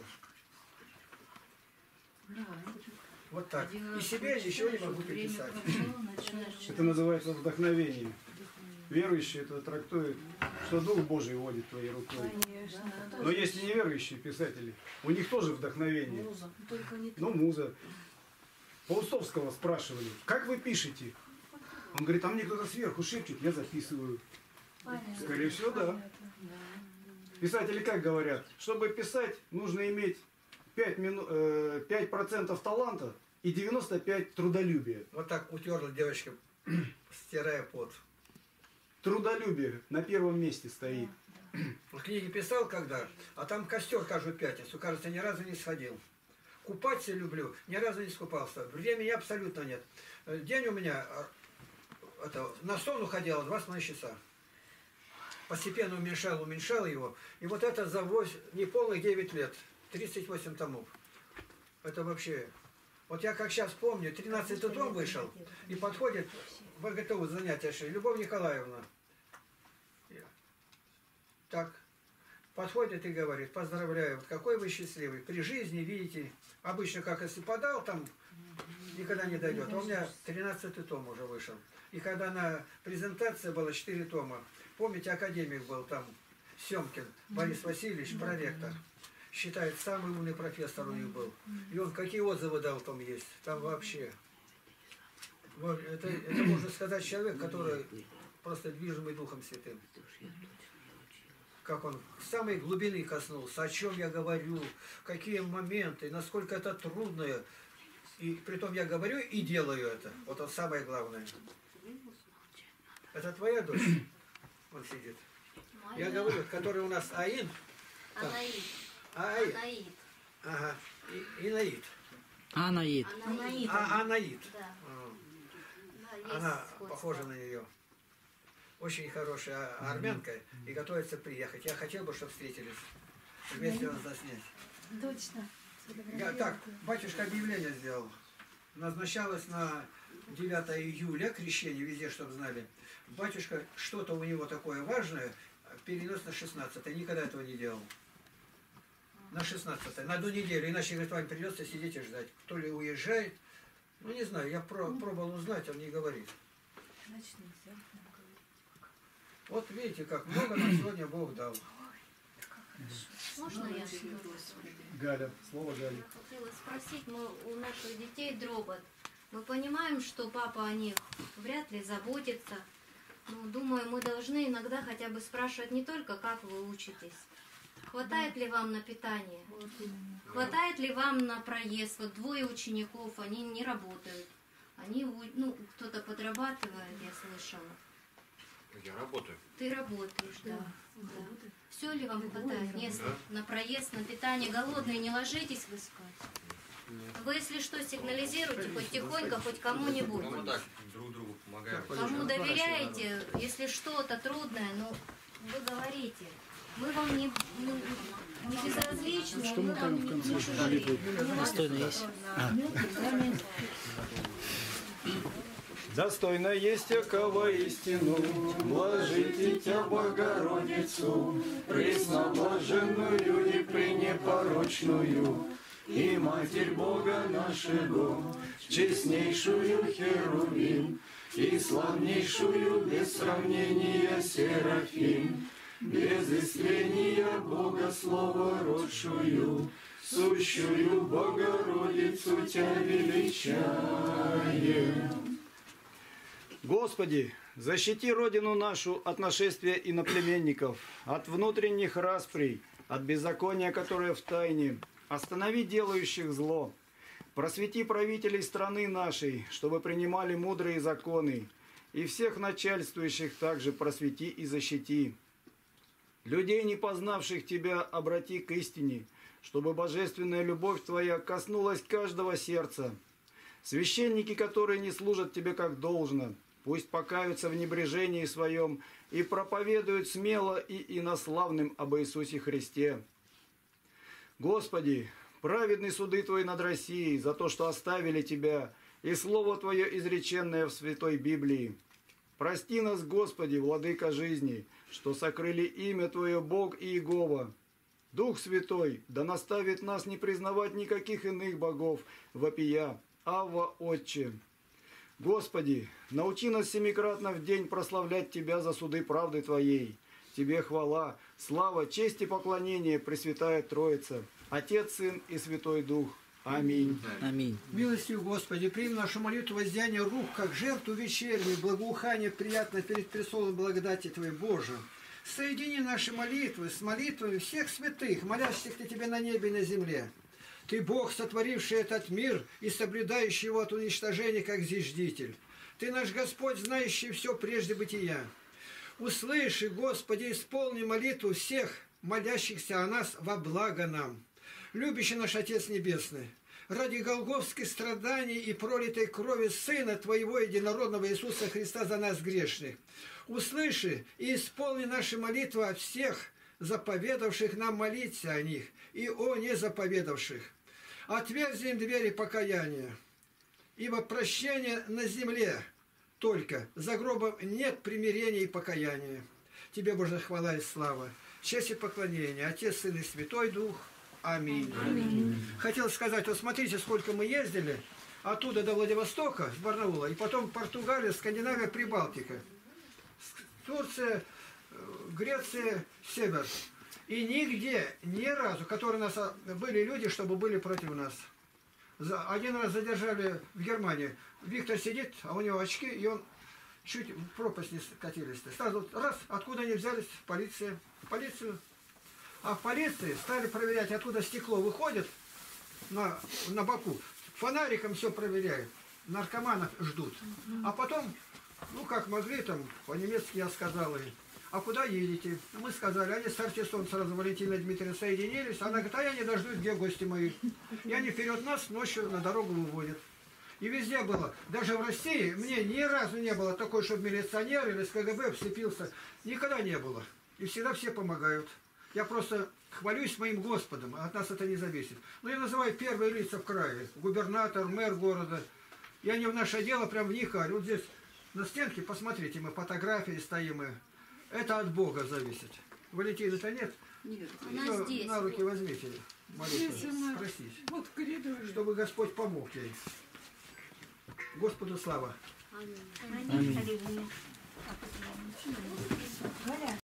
Вот так. И себе ничего не могу приписать. Это называется вдохновение. Верующие это трактуют, что Дух Божий водит твоей рукой. Но есть и неверующие писатели. У них тоже вдохновение. Ну, муза. Паустовского спрашивали, как вы пишете? Он говорит, а мне кто-то сверху шепчет, я записываю. Скорее всего, да. Писатели как говорят? Чтобы писать, нужно иметь пять процентов таланта и девяносто пять процентов трудолюбия. Вот так утерла девочка, стирая пот. Трудолюбие на первом месте стоит. В книге писал когда, а там костер каждую пятницу, кажется, ни разу не сходил. Купаться люблю, ни разу не скупался. Времени абсолютно нет. День у меня это, на сон уходило два с половиной часа. Постепенно уменьшал, уменьшал его. И вот это за неполных девять лет, тридцать восемь томов. Это вообще... Вот я как сейчас помню, тринадцатый том вышел, и подходит в ГТУ занятия Любовь Николаевна. Так, подходит и говорит, поздравляю, вот какой вы счастливый, при жизни, видите, обычно как если подал, там никогда не дойдет. А у меня тринадцатый том уже вышел. И когда на презентации было четыре тома, помните, академик был там, Семкин, Борис Васильевич, проректор, считает, самый умный профессор у них был. И он какие отзывы дал, там есть, там вообще. Вот, это, это можно сказать человек, который просто движимый Духом Святым. Как он с самой глубины коснулся, о чем я говорю, какие моменты, насколько это трудно. И притом я говорю и делаю это. Вот это самое главное. Это твоя дочь? Он сидит. Моя. Я говорю, который у нас Аин. Анаид. Аин. Анаид. Ага. И, Инаид. Анаид. Анаид. А, Анаид. Да. А. Да, есть Она сходство. похожа на нее. Очень хорошая армянка и готовится приехать. Я хотел бы, чтобы встретились. Вместе вас заснять. Точно. Я, так, батюшка объявление сделал. Назначалось на девятое июля, крещение, везде, чтобы знали. Батюшка, что-то у него такое важное, перенес на шестнадцатое. Никогда этого не делал. На шестнадцатое, на одну неделю. Иначе, говорит, вам придется сидеть и ждать. То ли уезжает. Ну, не знаю, я про пробовал узнать, он не говорит. Вот видите, как много нам сегодня Бог дал. Можно я? Галя, слово Галя. Я хотела спросить, мы у наших детей дробот. Мы понимаем, что папа о них вряд ли заботится. Но, думаю, мы должны иногда хотя бы спрашивать не только, как вы учитесь. Хватает ли вам на питание? Хватает ли вам на проезд? Вот двое учеников, они не работают. Они, ну, кто-то подрабатывает, я слышала. Я работаю. Ты работаешь, да. да. Все ли вам хватает? Если на проезд, на питание, голодные, не ложитесь вы спать. Вы, если что, сигнализируйте хоть тихонько, хоть кому-нибудь. Ну, мы так друг другу помогаем. Кому доверяете, если что-то трудное, ну, вы говорите. Мы вам не, ну, не безразличны, Что мы мы там вам в не конце чужие. молитвы? Достойно есть? А. Достойно есть якого истину, блажите Тя Богородицу, пресноблаженную и пренепорочную, и Матерь Бога нашего, честнейшую Херувим, и славнейшую без сравнения Серафим, без истления Бога Слова родшую, сущую Богородицу Тя величаем. Господи, защити Родину нашу от нашествия иноплеменников, от внутренних расприй, от беззакония, которое в тайне. Останови делающих зло. Просвети правителей страны нашей, чтобы принимали мудрые законы. И всех начальствующих также просвети и защити. Людей, не познавших Тебя, обрати к истине, чтобы божественная любовь Твоя коснулась каждого сердца. Священники, которые не служат Тебе как должно, пусть покаются в небрежении своем и проповедуют смело и инославным об Иисусе Христе. Господи, праведны суды Твои над Россией за то, что оставили Тебя, и Слово Твое изреченное в Святой Библии. Прости нас, Господи, Владыка жизни, что сокрыли имя Твое Бог и Иегова. Дух Святой да наставит нас не признавать никаких иных богов, вопия, Авва, Отче. Господи, научи нас семикратно в день прославлять Тебя за суды правды Твоей. Тебе хвала, слава, честь и поклонение, Пресвятая Троица, Отец, Сын и Святой Дух. Аминь. Аминь. Милостью Господи, прими нашу молитву воздеяния рук, как жертву вечернюю, благоухание приятно перед престолом благодати Твоей, Боже. Соедини наши молитвы с молитвами всех святых, молящихся Тебе на небе и на земле. Ты Бог, сотворивший этот мир и соблюдающий его от уничтожения, как зиждитель. Ты наш Господь, знающий все прежде бытия. Услыши, Господи, исполни молитву всех молящихся о нас во благо нам. Любящий наш Отец Небесный, ради голгофских страданий и пролитой крови Сына Твоего Единородного Иисуса Христа за нас грешных, услыши и исполни наши молитвы о всех заповедавших нам молиться о них и о незаповедавших. Отверзи им двери покаяния, ибо прощения на земле только, за гробом нет примирения и покаяния. Тебе, Боже, хвала и слава, честь и поклонение, Отец, Сын и Святой Дух. Аминь. Аминь. Хотел сказать, вот смотрите, сколько мы ездили оттуда до Владивостока, с Барнаула, и потом Португалия, Скандинавия, Прибалтика, Турция, Греция, Север. И нигде, ни разу, которые у нас были люди, чтобы были против нас. Один раз задержали в Германии. Виктор сидит, а у него очки, и он чуть в пропасть не скатились. Сразу раз, откуда они взялись? Полиция. Полицию. А в полиции стали проверять, откуда стекло выходит на, на боку. Фонариком все проверяют. Наркоманов ждут. А потом, ну как могли, там, по-немецки я сказал им, а куда едете? Мы сказали, они с артистом сразу, Валентиной Дмитриевной, соединились. Она говорит, а я не дождусь, где гости мои. И они вперед нас ночью на дорогу выводят. И везде было. Даже в России мне ни разу не было такой, чтобы милиционер или с КГБ вцепился. Никогда не было. И всегда все помогают. Я просто хвалюсь моим Господом, от нас это не зависит. Но я называю первые лица в крае. Губернатор, мэр города. И они в наше дело прям вникали. Вот здесь на стенке, посмотрите, мы фотографии стоим. И это от Бога зависит. Валентина-то нет? Нет. Она здесь. На руки возьмите. Молитву. Спросите. Вот в коридоре. Чтобы Господь помог ей. Господу слава. Аминь. Аминь. Аллилуйя.